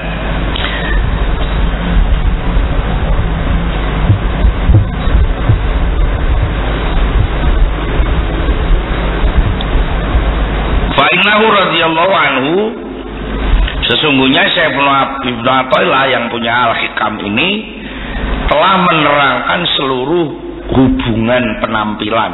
A: fa innahu radhiyallahu anhu, sesungguhnya Syekh Ibnu Athaillah yang punya Al-Hikam ini telah menerangkan seluruh hubungan penampilan.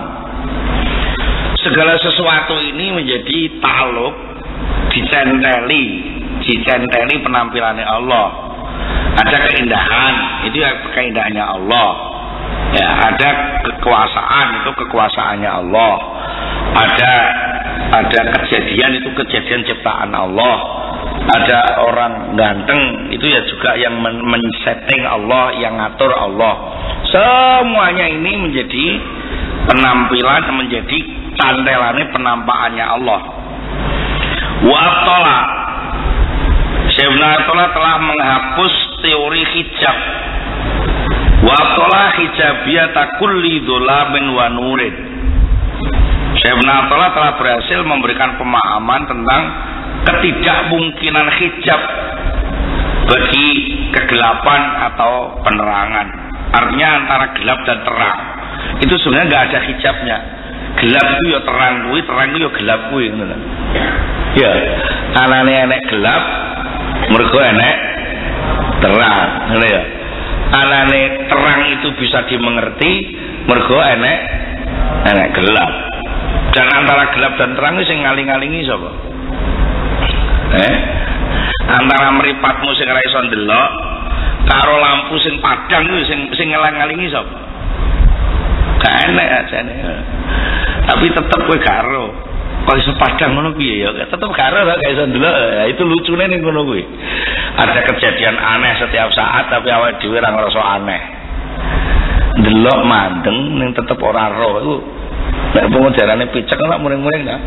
A: Segala sesuatu ini menjadi taluk, dicenteli, dicenteli penampilannya Allah. Ada keindahan, itu ya keindahannya Allah. Ya, ada kekuasaan, itu kekuasaannya Allah. Ada ada kejadian, itu kejadian ciptaan Allah. Ada orang ganteng, itu ya juga yang men-setting Allah, yang ngatur Allah. Semuanya ini menjadi penampilan, menjadi cantelannya penampakannya Allah. Wa abtala, Syekh Ibnu Athaillah telah menghapus teori hijab. Wa abtala hijabiyata kulli dzulamin wa nurin. Syekh Ibnu Athaillah telah berhasil memberikan pemahaman tentang ketidakmungkinan hijab bagi kegelapan atau penerangan. Artinya antara gelap dan terang itu sebenarnya nggak ada hijabnya. Gelap itu ya terang kuwi, terang itu ya gelap kuwi ngono. Ya, anane enek gelap, mergo enek terang, ngono ya. Anane terang itu bisa dimengerti, mergo enek enek gelap. Dan antara gelap dan terang itu sing ngaling-alingi sapa? Eh? Antara mripatmu sing ora iso ndelok karo lampu sing padang kuwi sing sing ngelang-alingi sapa? Gak enek ajane. Tapi tetep kowe garo. Kok iso padang ngono piye ya? Tetep garo gak iso ndelok. Ya, itu lucune ning ngono kuwi. Ada kejadian aneh setiap saat tapi awake dhewe ora ngrasa aneh. Ndelok mandeng ning tetep ora roh iku. Nek pengajarane picek ora muring-muring ta.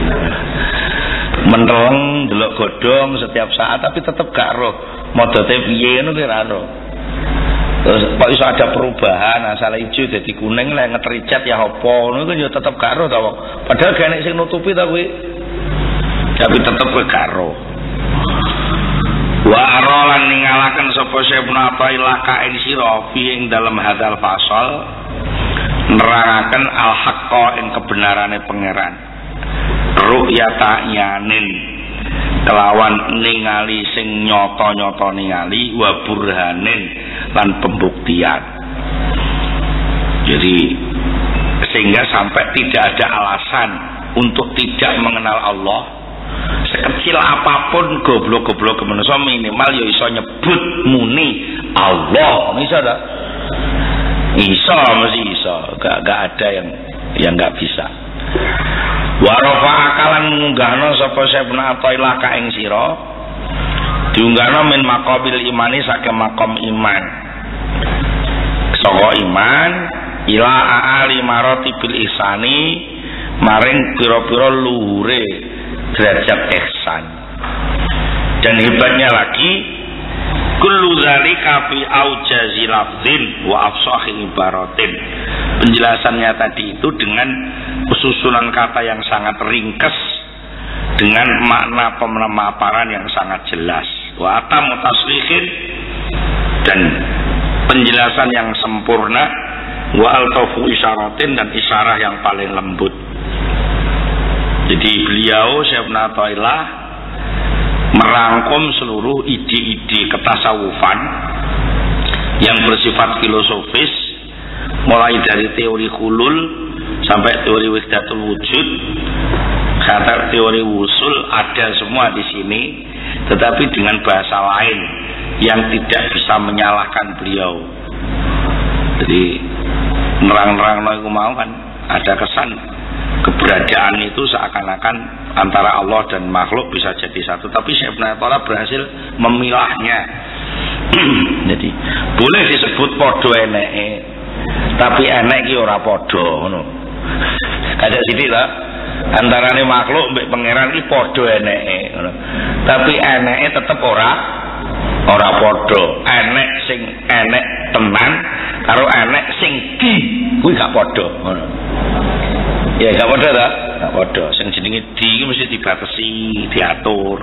A: Menteleng delok godhong setiap saat tapi tetep gak roh modote piye ngono ki ora roh. Terus kok iso ada perubahan asal ijo dadi kuning lek ngetricat ya apa ngono kan ya tetep gak roh ta wong. Padahal gak nek sing nutupi ta kuwi. Tapi tetep kowe gak roh. Wa arolan ningalaken sapa Syekh Ibnu Athaillah ka ing sira fi ing dalem hadzal fasal nerangaken al-haqqa ing kebenarane pangeran. Ru'yata yanin kelawan ningali sing nyata-nyata ningali wa burhanin lan pembuktian. Jadi sehingga sampai tidak ada alasan untuk tidak mengenal Allah. Sekecil apapun goblok-goblok manusia minimal ya iso nyebut muni Allah. Iso ta? Iso mesti iso, gak gak ada yang yang gak bisa. Wa rafa akalan munggahno sapa Sayyidina Athaillah ka ing sira. Diunggahno min maqabil imani saking makom iman. Saka iman ila aali maratibil ihsani maring pira-pira luhure derajat ihsan. Dan hebatnya lagi kullu zalika fi aujazi lafzin wa afsahi ibaratin. Penjelasannya tadi itu dengan susunan kata yang sangat ringkas dengan makna pemaparan yang sangat jelas. Wa atamu tasrihin dan penjelasan yang sempurna wa altafu isyaratin dan isyarah yang paling lembut. Jadi beliau Sayyidina Athaillah merangkum seluruh ide-ide ketasawufan yang bersifat filosofis, mulai dari teori hulul sampai teori wahdatul wujud, kata teori wusul ada semua di sini, tetapi dengan bahasa lain yang tidak bisa menyalahkan beliau. Jadi nerang-nerang itu mau kan ada kesan keberadaan itu seakan-akan antara Allah dan makhluk bisa jadi satu, tapi Sayyidina Athaillah berhasil memilahnya. Jadi boleh disebut podo eneke, tapi enek iki ora podo ngono. Kada sithik lah antarane makhluk mbek pangeran iki podo eneke ngono. Tapi eneke tetep ora ora podo. Enek sing enek tenan karo enek sing di kuwi gak podo ngono. Ya gak podo ta? Gak podo. Sing jenenge di iki mesti dibatasi, diatur.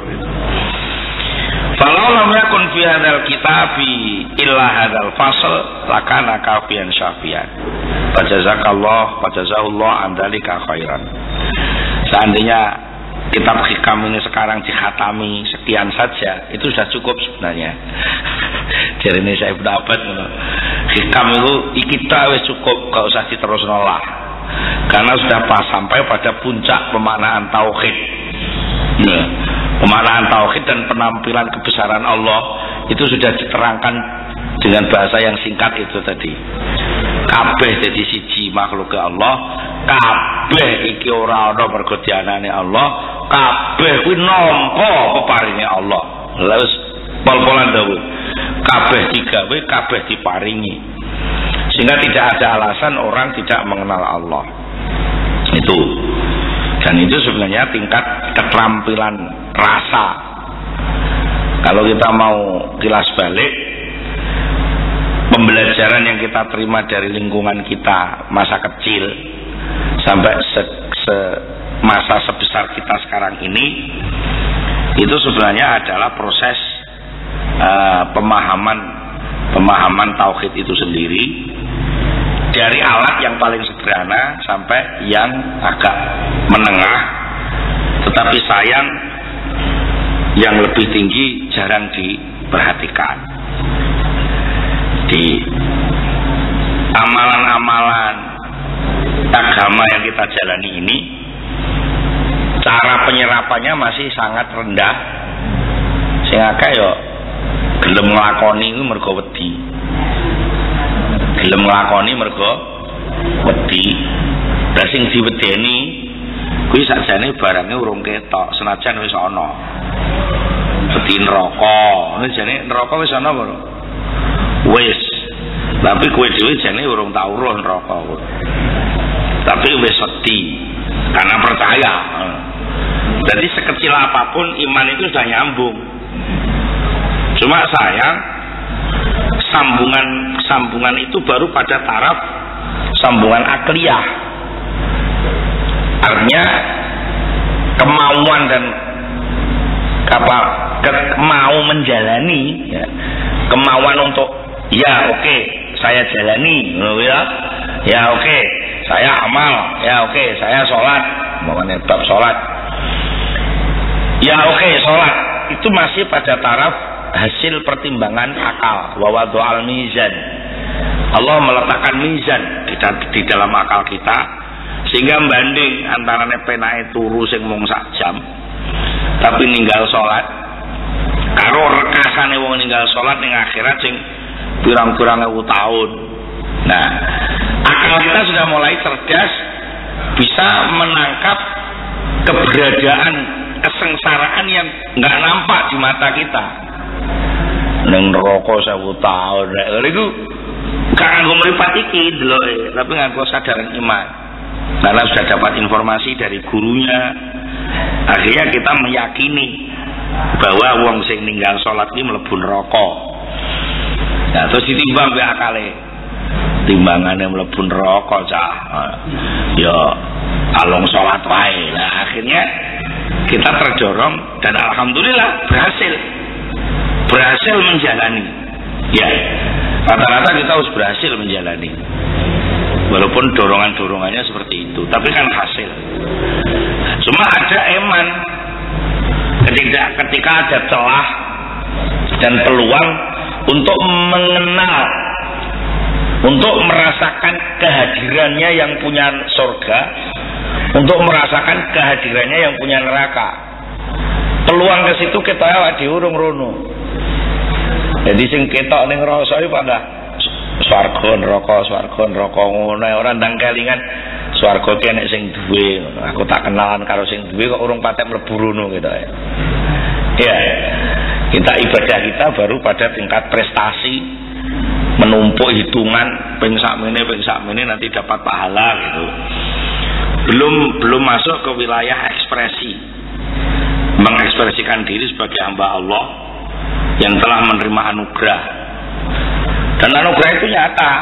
A: Falau lam yakun fi hadzal kitabi illa hadzal fasl lakana kafiyan syafian. Fajazakallah, fajazahullah an dzalika khairan. Seandainya kitab hikam ini sekarang dikhatami sekian saja, itu sudah cukup sebenarnya. Jadi ini saya pendapat hikam itu kita wis cukup, gak usah diterusno lah. Karena sudah pas sampai pada puncak pemaknaan tauhid. Nah, pemaknaan tauhid dan penampilan kebesaran Allah itu sudah diterangkan dengan bahasa yang singkat itu tadi. Kabeh dadi siji makhluk Allah, kabeh iki ora ana mergo dianane Allah, kabeh kuwi nampa peparinge Allah. Lha wis pol-polan dawuh. Kabeh digawe, kabeh diparingi. Sehingga tidak ada alasan orang tidak mengenal Allah. Itu. Dan itu sebenarnya tingkat keterampilan rasa. Kalau kita mau kilas balik, pembelajaran yang kita terima dari lingkungan kita masa kecil sampai se, se masa sebesar kita sekarang ini, itu sebenarnya adalah proses uh, pemahaman pemahaman tauhid itu sendiri, dari alat yang paling sederhana sampai yang agak menengah, tetapi sayang yang lebih tinggi jarang diperhatikan. Di amalan-amalan agama yang kita jalani ini, cara penyerapannya masih sangat rendah. Sing akeh yo gelem nglakoni iku mergo wedi. Gelem nglakoni mergo wedi. Lah sing diwedeni kuwi sakjane barange urung ketok, senajan wis ana. Wedi neraka. Nek jane neraka wis ana apa? Wis. Tapi kowe dhewe jane urung tau roh neraka. Tapi wis wedi karena percaya. Jadi sekecil apapun iman itu sudah nyambung. Cuma sayang sambungan sambungan itu baru pada taraf sambungan akliyah. Artinya kemauan dan apa ke, mau menjalani ya, kemauan untuk ya oke okay, saya jalani ya ya oke okay, saya amal ya oke okay, saya sholat makanya bab sholat ya oke okay, sholat itu masih pada taraf hasil pertimbangan akal. Wa wada'al mizan, Allah meletakkan mizan di, di dalam akal kita sehingga banding antara penae turu sing mung sak jam tapi ninggal sholat karo rekasane wong ninggal sholat ning akhirat sing pirang-pirang ewu tahun. Nah, akal kita sudah mulai cerdas, bisa menangkap keberadaan kesengsaraan yang nggak nampak di mata kita. Neng rokok sewu tahun, itu gak nganggo mripat iki deloke, tapi nganggo sadaran iman. Karena sudah dapat informasi dari gurunya, akhirnya kita meyakini bahwa wong sing ninggal sholat ini mlebu neraka. Nah, terus ditimbang be akale. Timbangane mlebu neraka cah. Ya alung sholat wae. Nah, akhirnya kita terdorong dan alhamdulillah berhasil. Berhasil menjalani. Ya. Rata-rata kita harus berhasil menjalani. Walaupun dorongan-dorongannya seperti itu, tapi kan hasil. Cuma ada eman ketika ketika ada celah dan peluang untuk mengenal, untuk merasakan kehadirannya yang punya surga, untuk merasakan kehadirannya yang punya neraka. Peluang ke situ kita awak diurung rono. Jadi sing ketok ning rasa iki pada swarga neraka, swarga neraka ngono ora ndang kelingan swarga ki nek sing duwe. Aku tak kenalan karo sing duwe kok urung patek mlebu rono gitu ya. Ya. Kita ibadah kita baru pada tingkat prestasi, menumpuk hitungan ping sakmene ping sakmene nanti dapat pahala gitu. Belum belum masuk ke wilayah ekspresi. Mengekspresikan diri sebagai hamba Allah yang telah menerima anugerah, dan anugerah itu nyata,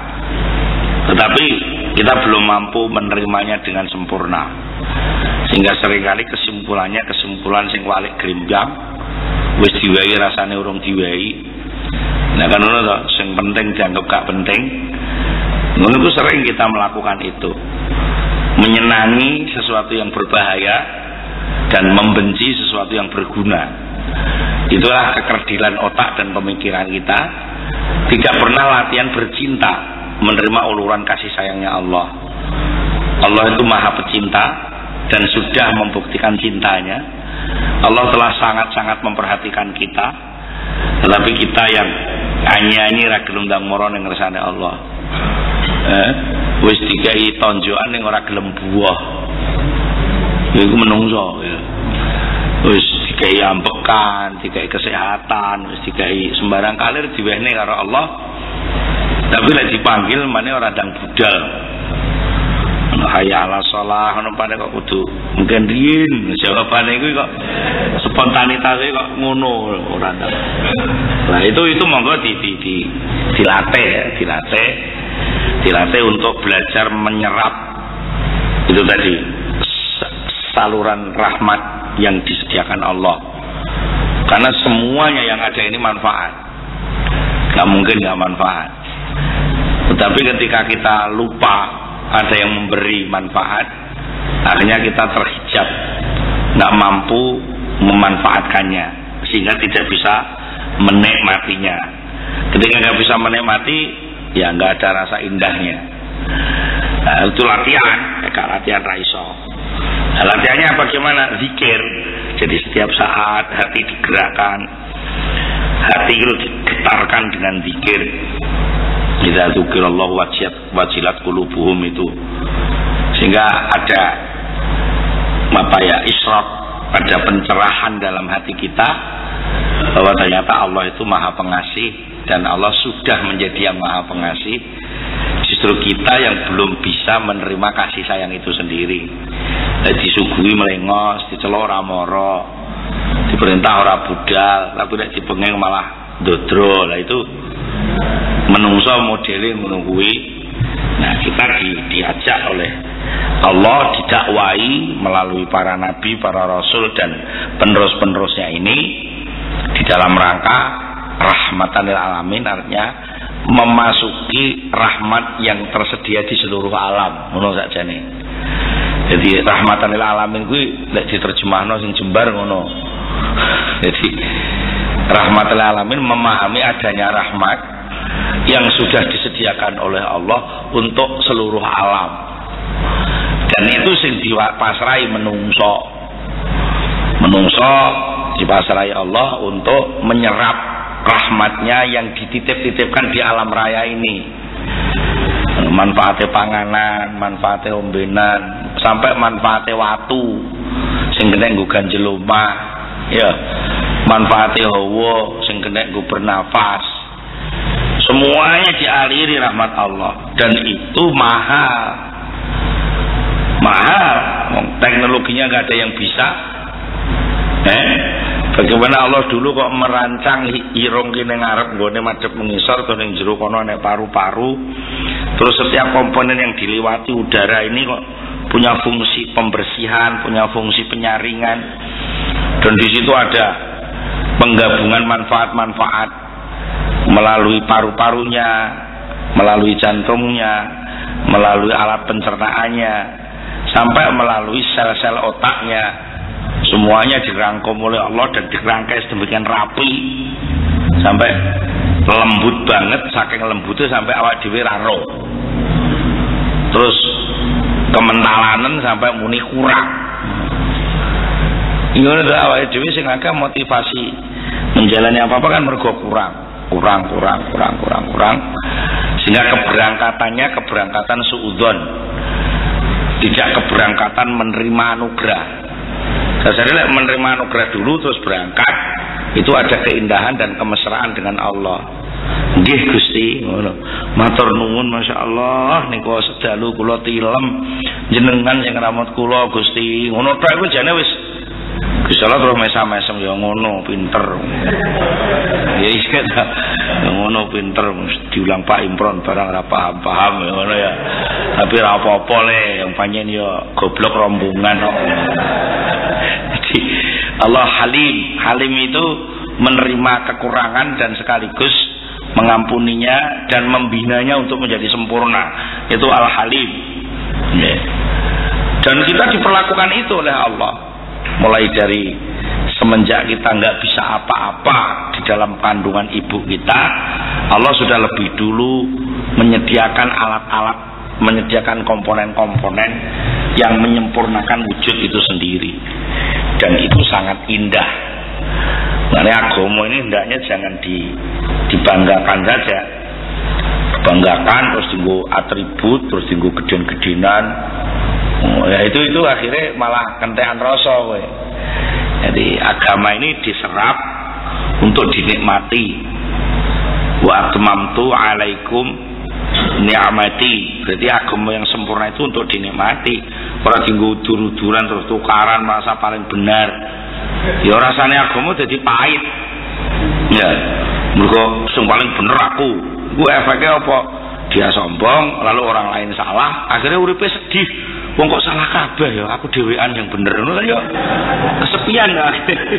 A: tetapi kita belum mampu menerimanya dengan sempurna, sehingga seringkali kesimpulannya kesimpulan sing walik gerimbang, wis diwehi rasane urung diwehi. Nah kan ngono to, sing penting dianggap gak penting. Ngono itu sering kita melakukan itu, menyenangi sesuatu yang berbahaya dan membenci sesuatu yang berguna. Itulah kekerdilan otak dan pemikiran kita. Tidak pernah latihan bercinta, menerima uluran kasih sayangnya Allah. Allah itu maha pecinta dan sudah membuktikan cintanya. Allah telah sangat-sangat memperhatikan kita, tetapi kita yang anyi-anyi ra gelem ndang moro ning ngersane Allah. Eh, wis dikai tonjokan ning ora gelem buah. Iku menungso ya. Wis dikai ambekan, dikai kesehatan, wis dikai sembarang kalir diwehne karo Allah. Tapi lek dipanggil mane ora ndang budal. Ono hayya ala shalah ono padha kok kudu mungkin riyin jawabane iku kok spontanitasé kok ngono ora ndang. Nah itu itu monggo di, di, di dilatih ya, dilatih dilatih untuk belajar menyerap itu tadi saluran rahmat yang disediakan Allah, karena semuanya yang ada ini manfaat, gak mungkin gak manfaat. Tetapi ketika kita lupa ada yang memberi manfaat, akhirnya kita terhijab, gak mampu memanfaatkannya, sehingga tidak bisa menikmatinya. Ketika gak bisa menikmati, ya gak ada rasa indahnya. Nah, itu latihan, kayak latihan raiso. Nah, latihannya bagaimana? Zikir. Jadi setiap saat hati digerakkan, hati itu digetarkan dengan zikir. Idza dzukirallahu wajilat qulubuhum itu, sehingga ada apa ya isyraq, ada pencerahan dalam hati kita bahwa ternyata Allah itu maha pengasih dan Allah sudah menjadi yang maha pengasih. Justru kita yang belum bisa menerima kasih sayang itu sendiri. Disuguhi melengos, dicelok ora moro, diperintah ora budal, tapi nek dipenging malah dodro. Lah itu menungso modele ngono kuwi. Nah, kita di, diajak oleh Allah, didakwai melalui para nabi, para rasul dan penerus-penerusnya ini di dalam rangka rahmatan lil alamin, artinya memasuki rahmat yang tersedia di seluruh alam. Ngono sakjane. Jadi rahmatan lil alamin kuwi lek diterjemahno sing jembar ngono. Jadi rahmatan lil alamin memahami adanya rahmat yang sudah disediakan oleh Allah untuk seluruh alam. Dan itu sing dipasrai menungso. Menungso dipasrai Allah untuk menyerap rahmatnya yang dititip-titipkan di alam raya ini. manfaate panganan, manfaate ombenan, sampai manfaate watu sing kena nggo ganjel omah, ya. Manfaate hawa sing kena nggo bernafas. Semuanya dialiri rahmat Allah dan itu mahal. Mahal. Teknologinya enggak ada yang bisa. Eh? Bagaimana Allah dulu kok merancang irung kene ngarep nggone madhep mengisor to ning jero kono nek paru-paru. Terus setiap komponen yang dilewati udara ini kok punya fungsi pembersihan, punya fungsi penyaringan. Dan di situ ada penggabungan manfaat-manfaat melalui paru-parunya, melalui jantungnya, melalui alat pencernaannya, sampai melalui sel-sel otaknya. Semuanya dirangkum oleh Allah dan dirangkai sedemikian rapi sampai lembut banget, saking lembutnya sampai awak dhewe ra ro. Terus kementalanan sampai muni kurang. Ngono ta awake dhewe sing akeh motivasi menjalani apa-apa kan mergo kurang, kurang, kurang, kurang, kurang, kurang. Sehingga keberangkatannya keberangkatan suudzon. Tidak keberangkatan menerima anugerah. Saya menerima anugerah dulu terus berangkat, itu ada keindahan dan kemesraan dengan Allah. Nggih Gusti, ngono. Matur nuwun masyaallah niku sedalu kula tilem jenengan sing ngramut kula Gusti. Ngono tok iku jane wis Gusti Allah terus mesam-mesem ya ngono pinter. Ya iya ta. Ngono pinter diulang Pak Imron barang ora paham-paham ya ngono ya. Tapi ora apa-apa le, yang panjen ya goblok rombongan kok. Jadi Allah Halim. Halim itu menerima kekurangan dan sekaligus mengampuninya dan membinanya untuk menjadi sempurna. Itu Al-Halim. Dan kita diperlakukan itu oleh Allah. Mulai dari semenjak kita nggak bisa apa-apa di dalam kandungan ibu kita, Allah sudah lebih dulu menyediakan alat-alat, menyediakan komponen-komponen yang menyempurnakan wujud itu sendiri. Dan itu sangat indah. Makanya agama ini hendaknya jangan di, dibanggakan saja. Banggakan terus tinggu atribut, terus tinggu geden-gedenan. Oh, ya itu itu akhirnya malah kentean rasa we. Jadi agama ini diserap untuk dinikmati. Wa atmamtu alaikum ni'mati. Berarti agama yang sempurna itu untuk dinikmati. Ora tinggu udur-uduran terus tukaran merasa paling benar. Ya rasanya agama jadi pahit. Ya, mergo sing paling bener aku. Ku efeknya apa? Dia sombong, lalu orang lain salah, akhirnya uripe sedih. Wong kok salah kabeh ya, aku dhewean yang bener ngono kan ya. Kesepian ya.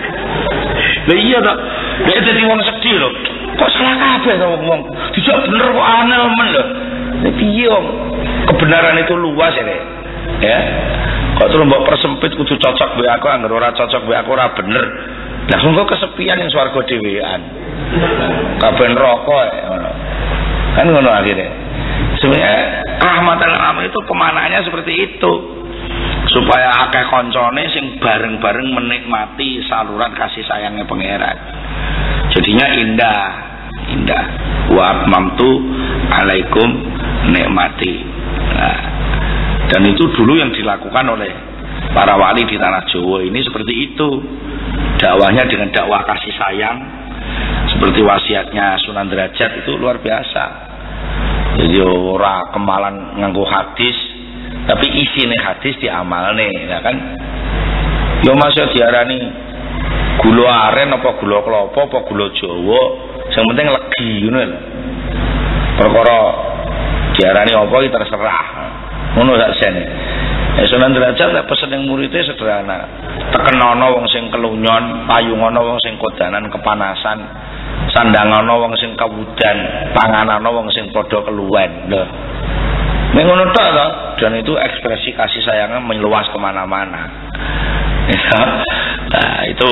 A: Lah iya to. Nek dadi wong sedih lho. Kok salah kabeh to wong. Dijak bener kok aneh men lho. Nek piye wong? Kebenaran itu luas ya, Rek. Ya. Kok terus mbok persempit kudu cocok mbek aku, anggere ora cocok mbek aku ora bener. Lah kok kesepian ning swarga dhewean. Kabeh neraka ngono. Kan ngono akhirnya. Sebenarnya rahmatan alamin itu kemananya seperti itu, supaya akeh koncone sing bareng-bareng menikmati saluran kasih sayangnya pangeran. Jadinya indah, indah. Wa atmamtu alaikum nikmati. Nah, dan itu dulu yang dilakukan oleh para wali di tanah Jawa ini seperti itu. Dakwahnya dengan dakwah kasih sayang, seperti wasiatnya Sunan Derajat itu luar biasa. Jadi ora kemalan nganggo hadis, tapi isine hadis diamalne, ya kan? Yo masih diarani gula aren apa gula kelapa apa gula Jawa, yang penting legi ngono lho. Perkara diarani apa iki terserah. Ngono sak jane. Ya Sunan Derajat lek pesen ning muridé sederhana. Tekenono wong sing kelunyon, payungono wong sing kodanan kepanasan. Sandangono wong sing kawudan, panganano wong sing padha keluwen. Lho. Nek ngono tok to, dan itu ekspresi kasih sayangnya meluas kemana-mana. Ya. Nah, itu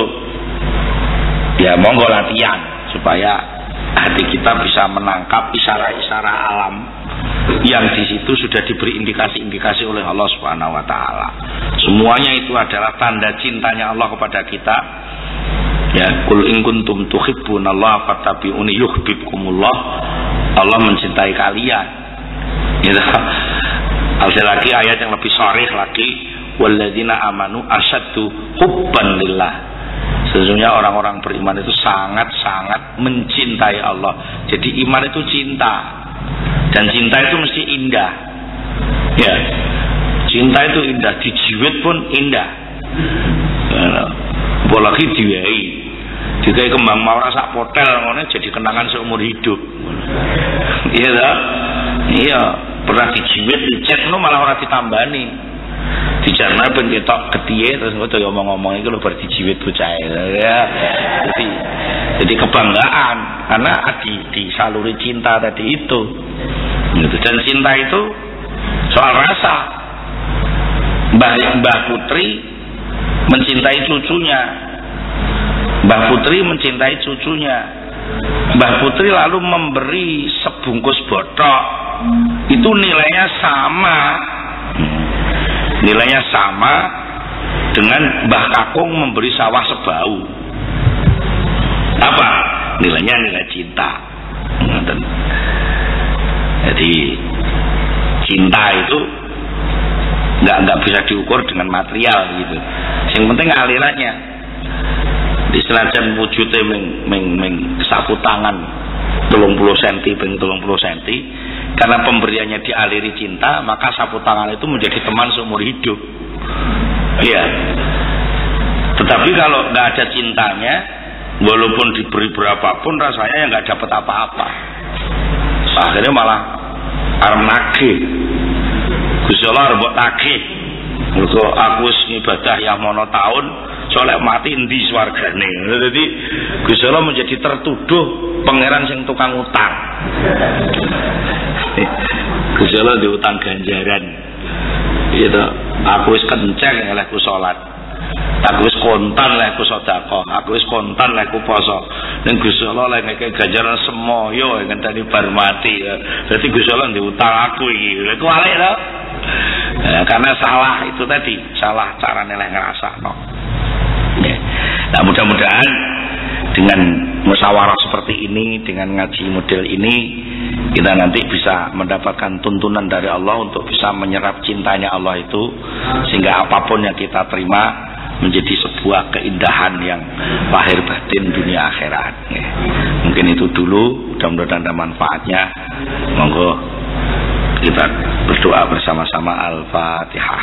A: ya monggo latihan supaya hati kita bisa menangkap isyarat-isyarat alam yang di situ sudah diberi indikasi-indikasi oleh Allah Subhanahu wa taala. Semuanya itu adalah tanda cintanya Allah kepada kita. Ya, kul in kuntum tuhibbunallaha fattabi'uni yuhibbukumullah. Allah mencintai kalian. Gitu. Ada lagi ayat yang lebih sharih lagi, walladzina amanu asyaddu hubban lillah. Sesungguhnya orang-orang beriman itu sangat-sangat mencintai Allah. Jadi iman itu cinta, dan cinta itu mesti indah. Ya, cinta itu indah, dijiwit pun indah. Apalagi diwai, dikai kembang mawar sak potel ngono jadi kenangan seumur hidup. Iya tak? Iya, pernah dijiwit, dicet ngono malah ora ditambani. Dijarna ben ketok getihe terus ngono ya ngomong-ngomong iki lho bar dijiwit bocah ya. Jadi jadi kebanggaan karena di disaluri cinta tadi itu. Gitu. Dan cinta itu soal rasa. Mbah Mbah Putri mencintai cucunya. Mbah Putri mencintai cucunya. Mbah Putri lalu memberi sebungkus botok. Itu nilainya sama. Nilainya sama dengan Mbah Kakung memberi sawah sebau. Apa? Nilainya nilai cinta. Jadi cinta itu nggak nggak bisa diukur dengan material gitu. Yang penting alirannya. Di senajan wujudnya meng meng meng sapu tangan telung puluh senti ping telung puluh senti, karena pemberiannya dialiri cinta, maka sapu tangan itu menjadi teman seumur hidup. Iya. Tetapi kalau nggak ada cintanya, walaupun diberi berapapun rasanya ya nggak dapat apa-apa. Akhirnya malah arep nagih. Gusti Allah arep nagih. Mergo aku wis ibadah yang mono tahun, soalnya mati endi swargane. Jadi Gusti Allah menjadi tertuduh pangeran sing tukang utang. Gusti Allah diutang ganjaran. Gitu. Aku wis kenceng olehku salat. Aku wis kontan lek ku sedekah, aku wis kontan lek ku poso. Ning Gusti Allah lek ngeke ganjaran semoyo ngenteni bar mati. Berarti Gusti Allah diutang aku iki. Lek ku alek to. Ya, karena salah itu tadi, salah carane lek ngrasakno. Ya. Nah, mudah-mudahan dengan musyawarah seperti ini, dengan ngaji model ini, kita nanti bisa mendapatkan tuntunan dari Allah untuk bisa menyerap cintanya Allah itu, sehingga apapun yang kita terima menjadi sebuah keindahan yang lahir batin dunia akhirat. Ya. Mungkin itu dulu, mudah-mudahan ada manfaatnya. Monggo kita berdoa bersama-sama. Al-Fatihah.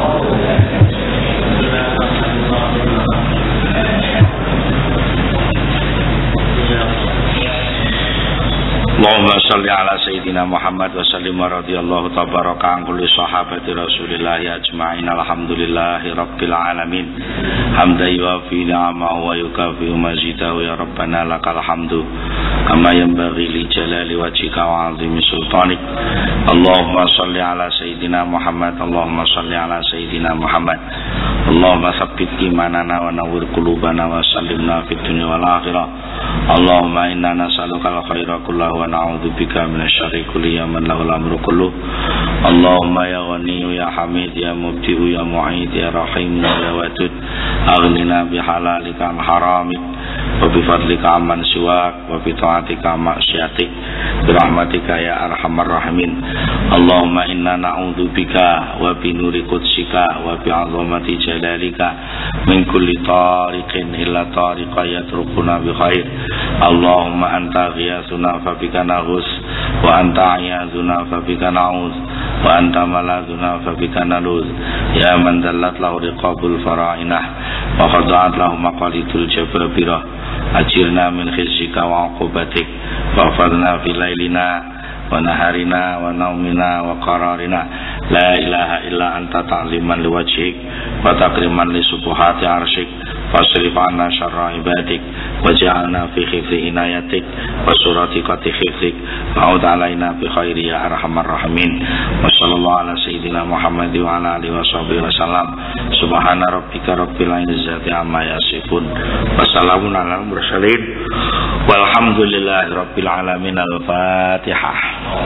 A: Allahumma salli ala sayyidina Muhammad wa sallim wa radiyallahu tabaraka an kulli sahabati Rasulillah ajma'in. Alhamdulillahi rabbil alamin. Hamdan yuwafi ni'amahu wa yukafi mazidahu ya rabbana lakal hamdu kama yanbaghi li jalali wajhika wa 'azimi sultanik. Allahumma salli ala sayyidina Muhammad. Allahumma salli ala sayyidina Muhammad. Allahumma tsabbit imanana wa nawwir qulubana wa sallimna fid dunya wal akhirah. Allahumma inna nas'aluka al-khaira kullahu wa na'udzubika minasyarri kulli man lahul amru kulluh. Allahumma ya Ghani ya Hamid ya Mubdi ya Mu'id ya Rahim ya Wadud aghnina bihalalika an haramik wa bifadlika amman siwak wa bi ta'atika ma'syiatik bi rahmatika ya arhamar rahimin. Allahumma inna na'udzubika wa bi nuri qudsika wa bi 'azamati jalalika min kulli tariqin illa tariqa yatrukuna bi khair. Allahumma anta ghiyasuna fa bika naghus wa anta ayazuna fa bika na'uz wa anta malazuna fa bika naluz ya man dallat lahu riqabul fara'inah wa khada'at lahu maqalidul jababirah. Ajirna min khizyika wa 'uqubatik wa fadna fi lailina wa naharina wa naumina wa qararina. La ilaha illa anta ta'liman liwajhik wa takriman li subuhati arsyik fasrif anna syarra ibadik waj'alna fi khifri inayatik wa surati qati khifrik wa'ud alaina bi khairi ya arhamar rahimin. Wa sallallahu ala sayyidina Muhammad wa ala alihi wa sahbihi wa sallam. Subhana rabbika rabbil izzati amma yasifun wa salamun alal mursalin walhamdulillahi rabbil alamin. Al-Fatihah.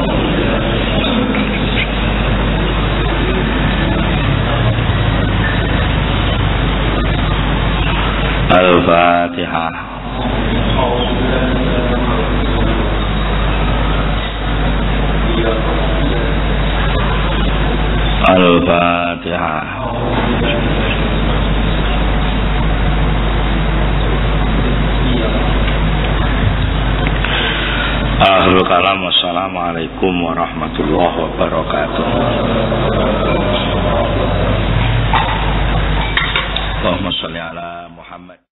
A: Al-Fatihah. Al-Fatihah. Akhirul kalam. Wassalamualaikum warahmatullahi wabarakatuh. Allahumma sholli ala Muhammad.